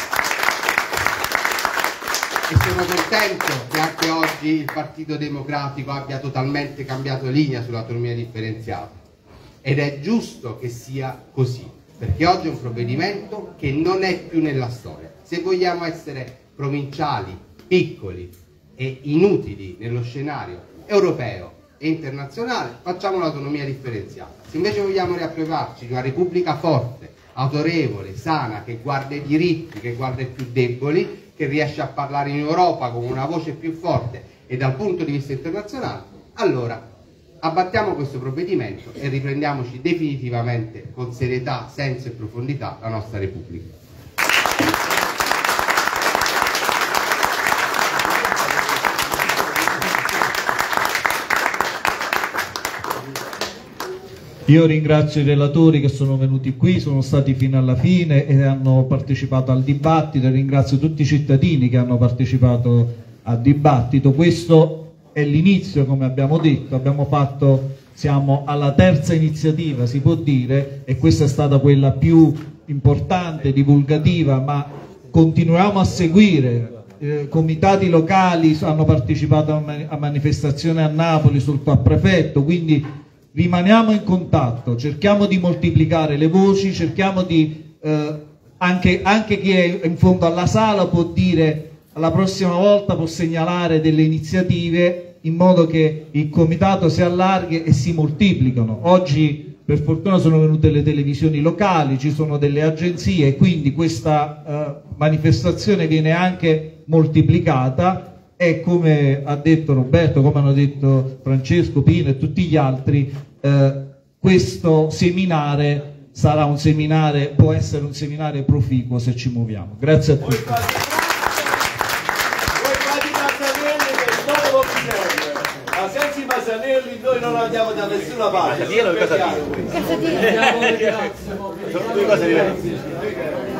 E sono contento che anche oggi il Partito Democratico abbia totalmente cambiato linea sull'autonomia differenziata, ed è giusto che sia così, perché oggi è un provvedimento che non è più nella storia. Se vogliamo essere provinciali, piccoli e inutili nello scenario europeo e internazionale, facciamo l'autonomia differenziata. Se invece vogliamo riappropriarci di una Repubblica forte, autorevole, sana, che guarda i diritti, che guarda i più deboli, che riesce a parlare in Europa con una voce più forte e dal punto di vista internazionale, allora abbattiamo questo provvedimento e riprendiamoci definitivamente con serietà, senso e profondità la nostra Repubblica. Io ringrazio i relatori che sono venuti qui, sono stati fino alla fine e hanno partecipato al dibattito, e ringrazio tutti i cittadini che hanno partecipato al dibattito. Questo è l'inizio, come abbiamo detto, abbiamo fatto, siamo alla terza iniziativa, si può dire, e questa è stata quella più importante, divulgativa, ma continuiamo a seguire. Eh, comitati locali hanno partecipato a, man a manifestazioni a Napoli sul tuo prefetto, quindi rimaniamo in contatto, cerchiamo di moltiplicare le voci, cerchiamo di eh, anche, anche chi è in fondo alla sala può dire la prossima volta, può segnalare delle iniziative in modo che il comitato si allarghi e si moltiplicano. Oggi per fortuna sono venute le televisioni locali, ci sono delle agenzie e quindi questa eh, manifestazione viene anche moltiplicata e, come ha detto Roberto, come hanno detto Francesco, Pino e tutti gli altri, eh, questo seminare sarà un seminare, può essere un seminare proficuo se ci muoviamo. Grazie a tutti. Ma senza i Masanelli noi non andiamo da nessuna parte. Masanello e Casadino. Sono due cose diverse.